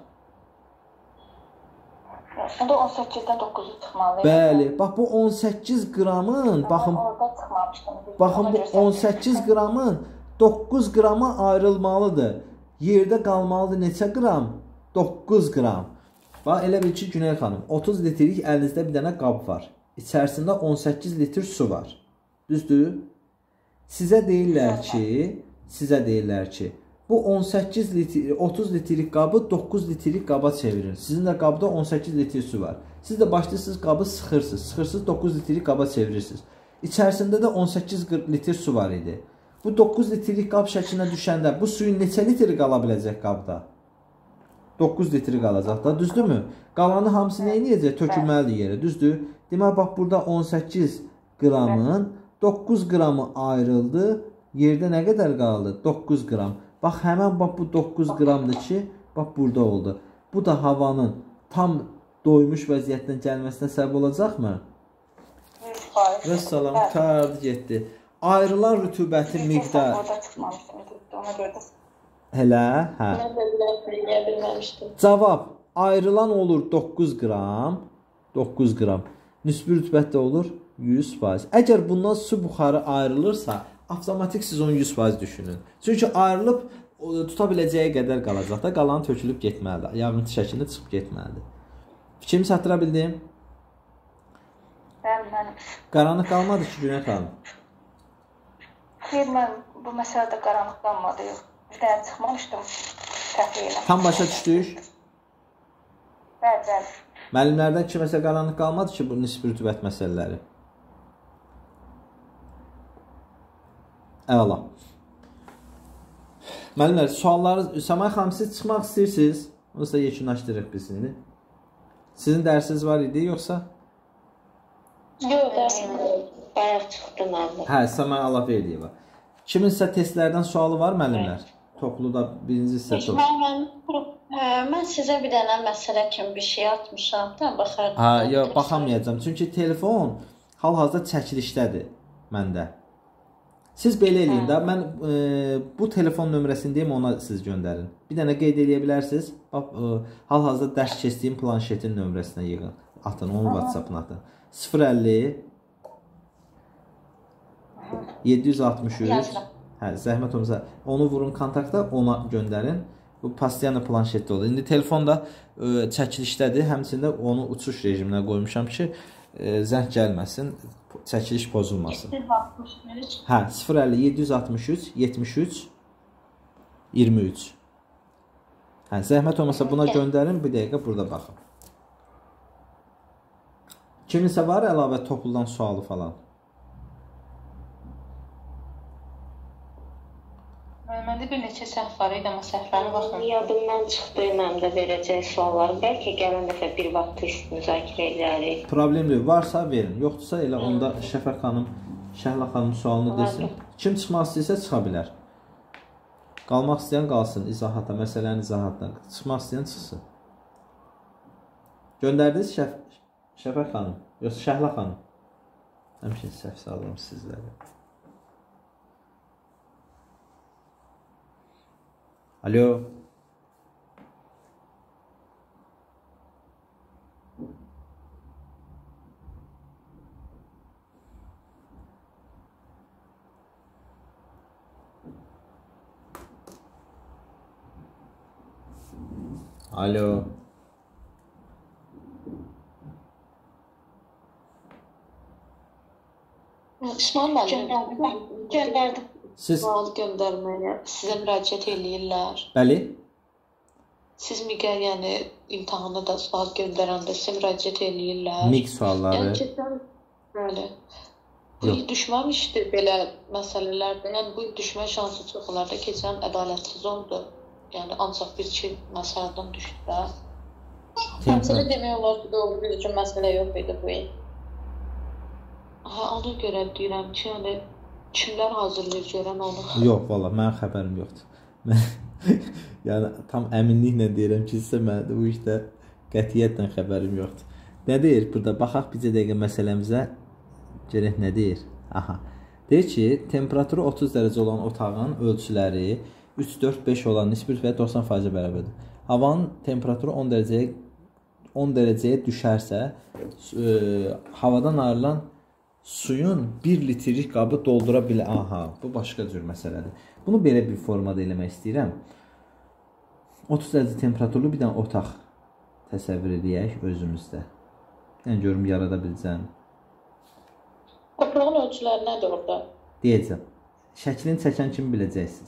Onda 18-dən 9-u çıxmalı. Bəli, bax bu 18 qramın, baxın, orada çıxmamışdım. Baxın bu 18 qramın 9 qrama ayrılmalıdır. Yerdə qalmalıdır neçə qram? 9 qram. Bax elə bil ki, Güney xanım, 30 litrlik əlinizdə bir dənə qab var. İçərisində 18 litr su var. Düzdür? Sizə deyirlər ki, bu 18 litr, 30 litrlik qabı 9 litrlik qaba çevirin. Sizin də qabda 18 litr su var. Siz də başlayırsınız qabı sıxırsınız 9 litrlik qaba çevirirsiniz. İçərisində də 18 litr su var idi. Bu 9 litrlik qab şəklinə düşəndə bu suyun neçə litri qala biləcək qabda? 9 litri qalacaq da, düzdürmü? Qalanı hamısı nə edəcək? Tökülməlidir yerə, düzdür? Demək, bax, burada 18 qramın 9 qramı ayrıldı. Yerdə nə qədər qaldı? 9 qram. Bax, həmən bax, bu 9 qramdır ki, bax, burada oldu. Bu da havanın tam doymuş vəziyyətdən gəlməsinə səbəb olacaqmı? Və salam, qurtardı, getdi. Ayrılan rütubətin miqdarı... Hələ, hə. Mən də bilməmişdim. Cavab, ayrılan olur 9 qram. 9 qram. Nisbi rütubət də olur 100%. Əgər bundan su buxarı ayrılırsa, avtomatik siz onu 100% düşünün. Çünki ayrılıb tuta biləcəyi qədər qalacaq da, qalanı tökülüb getməlidir. Yağıntı şəklində çıxıb getməlidir. Fikrimi çatdıra bildim? Bəli. Qaranlıq qalmadı ki, günə xanım. Xeyr, mən bu məsələdə qaranlıq qalmadı. Bir dənə çıxmamışdım təxminən. Tam başa düşdük? Bəli. Müəllimlərdən kiməsə qaranlıq qalmadı ki, bu nisbi rütubət məsələləri. Əla. Müəllimlər, sualları... Səmay xanım, siz çıxmaq istəyirsiniz? Onu da yekunlaşdırıq biz indi. Sizin dərsiniz var idi, yoxsa? Yox, dərsim Bayaq çıxdı mənim. Hə, Səmay Allahverdiyeva. Kiminsə testlərdən sualı var müəllimlər? Topluda birinci hissə Mən sizə bir dənə məsələ kimi bir şey atmışam da, baxardım. Hə, yox, baxamayacağam. Çünki telefon hal-hazırda çəkilişdədir məndə. Siz belə eləyin də, mən bu telefon nömrəsini deyim, ona siz göndərin. Bir dənə qeyd edə bilərsiniz. Hal-hazırda dərs keçdiyim planşetin nömrəsinə yığın. Atın, onun WhatsApp-ına atın. 050 763 Hə, zəhmət olmasa onu vurun kontakta, ona göndərin. Bu Pastiana planşetdə olur. İndi telefon da çəkilişdədir. Həmçində onu uçuş rejiminə qoymuşam ki, zəng gəlməsin, çəkiliş pozulmasın. 763 Hə, 050 763 73 23. Hə, zəhmət olmasa buna göndərin, bir dəqiqə burada baxın. Kiminsə var əlavə topludan sualı falan? Məndə bir neçə səhv var idi, amma səhvlərə baxın. Yadımdan çıxdı mənim də verəcək sualları. Bəlkə gələn dəfə bir vaxt test müzakirə edərik. Problem deyil. Varsa verin. Yoxdursa elə onda Şəfəq xanım, Şəhla xanım sualını desin. Kim çıxmaq istəyirsə çıxa bilər. Qalmaq istəyən qalsın izahata, məsələnin izahatına. Çıxmaq istəyən çıxsın. Göndərdiniz Şəfəq xanım, yoxsa Şəhla xanım? Həmişə səhv saldım sizlərə. Alo. Alo. İsmail müəllim, göndərdim. Siz Sual göndərməyə sizə müraciət eləyirlər. bəli. Siz MİQ-ə, yəni imtahanda da sual göndərəndə sizə müraciət eləyirlər. MİQ sualları. Yəni keçən bəli. Bu il düşməmişdi belə məsələlərdə. Yəni bu il düşmə şansı çox olardı. Keçən ədalətsiz oldu. Yəni ancaq bir-iki məsələdən düşdü də. Həmçinin demək olar ki, doğru düzgün məsələ yox idi bu il. Hə, ona görə deyirəm ki, yəni kimlər hazırlayır görən onu? Yox, valla, mənim xəbərim yoxdur. Yəni, tam əminliklə deyirəm ki, sizə mənim bu işdə qətiyyətlə xəbərim yoxdur. Nə deyir burada? Baxaq bizə dəqiqə məsələmizə. Görək nə deyir? Aha. Deyir ki, temperaturu 30 dərəcə olan otağın ölçüləri 3, 4, 5 olan nisbi rütubət 90% bərabərdir. Havanın temperaturu 10 dərəcəyə düşərsə, havadan ayrılan suyun 1 litrlik qabı doldura bilər. Aha, bu başqa cür məsələdir. Bunu belə bir formada eləmək istəyirəm. 30 dərəcə temperaturlu bir dənə otaq təsəvvür edək özümüzdə. Yəni, görüm yarada biləcəm. Toprağın ölçüləri nədir orada? Deyəcəm. Şəklini çəkən kimi biləcəksiniz.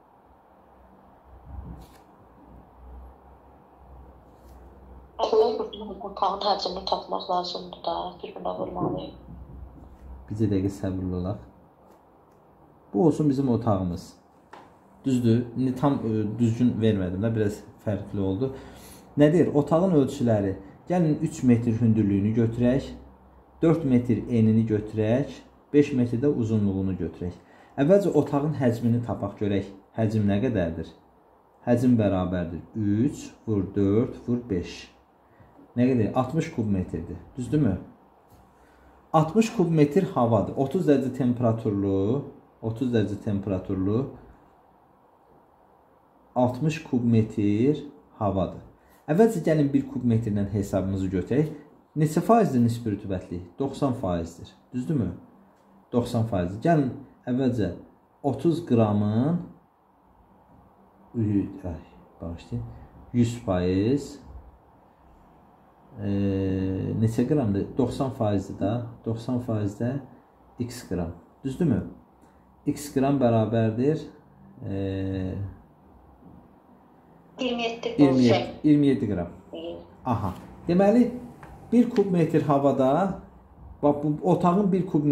Otağın həcmini tapmaq lazımdır da, bir-birinə vurmalıyıq. Bizə dəqiqə səbirli olaq. Bu olsun bizim otağımız. Düzdür? İndi tam düzgün vermədim də, biraz fərqli oldu. Nədir? Otağın ölçüləri. Gəlin 3 metr hündürlüyünü götürək, 4 metr enini götürək, 5 metr də uzunluğunu götürək. Əvvəlcə otağın həcmini tapaq görək. Həcm nə qədərdir? Həcm bərabərdir 3 vur 4 vur 5. Nə qədər? 60 kub metrdir. Düzdürmü? 60 kub metr havadır. 30 dərəcə temperaturlu 60 kub metr havadır. Əvvəlcə gəlin 1 kub metrdən hesabımızı götürək. Neçə faizdir nisbi rütubətlik? 90 faizdir. Düzdürmü? 90 faizdir. Gəlin əvvəlcə 30 qramın 100 faiz neçə qramdır? 90 faizdir da. 90 faizdə x qram. Düzdürmü? X qram bərabərdir 27 qram. Aha. Deməli 1 kub metr havada, bax bu otağın 1 kub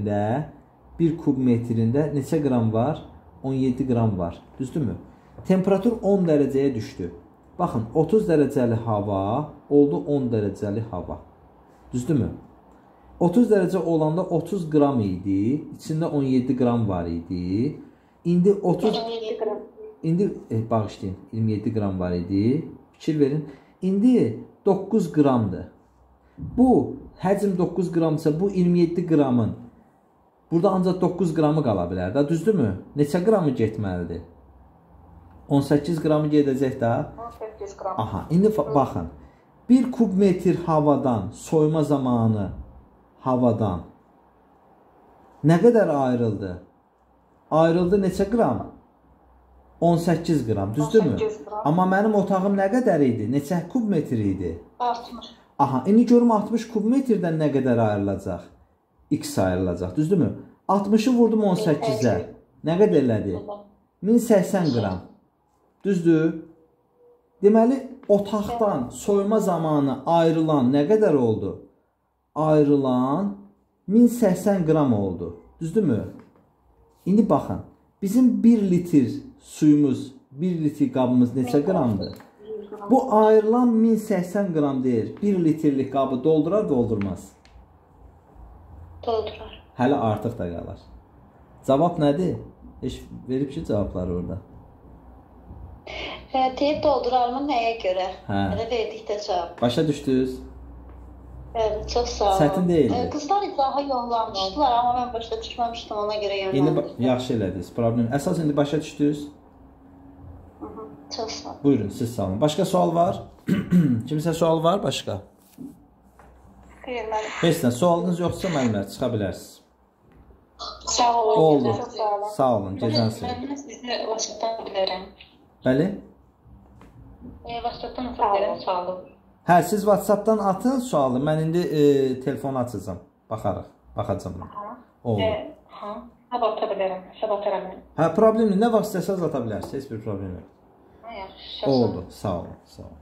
metrində neçə qram var? 17 qram var. Düzdürmü? Temperatur 10 dərəcəyə düşdü. Baxın, 30 dərəcəli hava oldu 10 dərəcəli hava. Düzdürmü? 30 dərəcə olanda 30 qram idi. İçində 17 qram var idi. İndi 27 qram. İndi bağışlayın, 27 qram var idi. Fikir verin. İndi 9 qramdır. Bu həcm 9 qramdırsa bu 27 qramın burada ancaq 9 qramı qala bilər də, düzdürmü? Neçə qramı getməlidir? 18 qramı gedəcək də. 18 qram. Aha, indi baxın. 1 kub metr havadan, soyma zamanı havadan nə qədər ayrıldı? Ayrıldı neçə qram? 18 qram, düzdürmü? Amma mənim otağım nə qədər idi? Neçə kub metr idi? 60. Aha, indi görüm 60 kub metrdən nə qədər ayrılacaq? X ayrılacaq, düzdürmü? 60-ı vurdum 18-ə. Nə qədər elədi? 1080 qram. Düzdür? Deməli, otaqdan soyma zamanı ayrılan nə qədər oldu? Ayrılan 1080 qram oldu. Düzdürmü? İndi baxın. Bizim 1 litr suyumuz, 1 litr qabımız neçə qramdır? Bu ayrılan 1080 qram deyir. 1 litrlik qabı doldurar, doldurmaz? Doldurar. Hələ artıq da qalar. Cavab nədir? Heç verib ki cavabları orada. Deyib doldurarmı nəyə görə? Hə. Elə verdikdə cavab. Başa düşdünüz? Bəli, çox sağ olun. Çətin deyildi. Qızlar izaha yollamışdılar, amma mən başa düşməmişdim, ona görə yönləndirdim. İndi yaxşı elədiniz, problem. Əsas indi başa düşdünüz? Çox sağ olun. Buyurun, siz sağ olun. Başqa sual var? Kimsə sual var başqa? Xeyr, mənim. Heç nə, sualınız yoxsa müəllimlər, çıxa bilərsiniz. Sağ olun. Oldu. Çox sağ olun. Sağ olun, gecəniz xeyir. Mən sizə WhatsApp-dan bilərəm. Bəli? WhatsApp-dan bilərəm, sağ olun. Hə, siz WhatsApp-dan atın sualı. Mən indi telefonu açacağam. Baxarıq, baxacağam. Oldu. Sabah ata bilərəm, sabah ataram mən. Hə, problemli. Nə vaxt istəsəniz ata bilərsiniz. Heç bir problem yox. Yaxşı, Oldu. Sağ olun, sağ olun.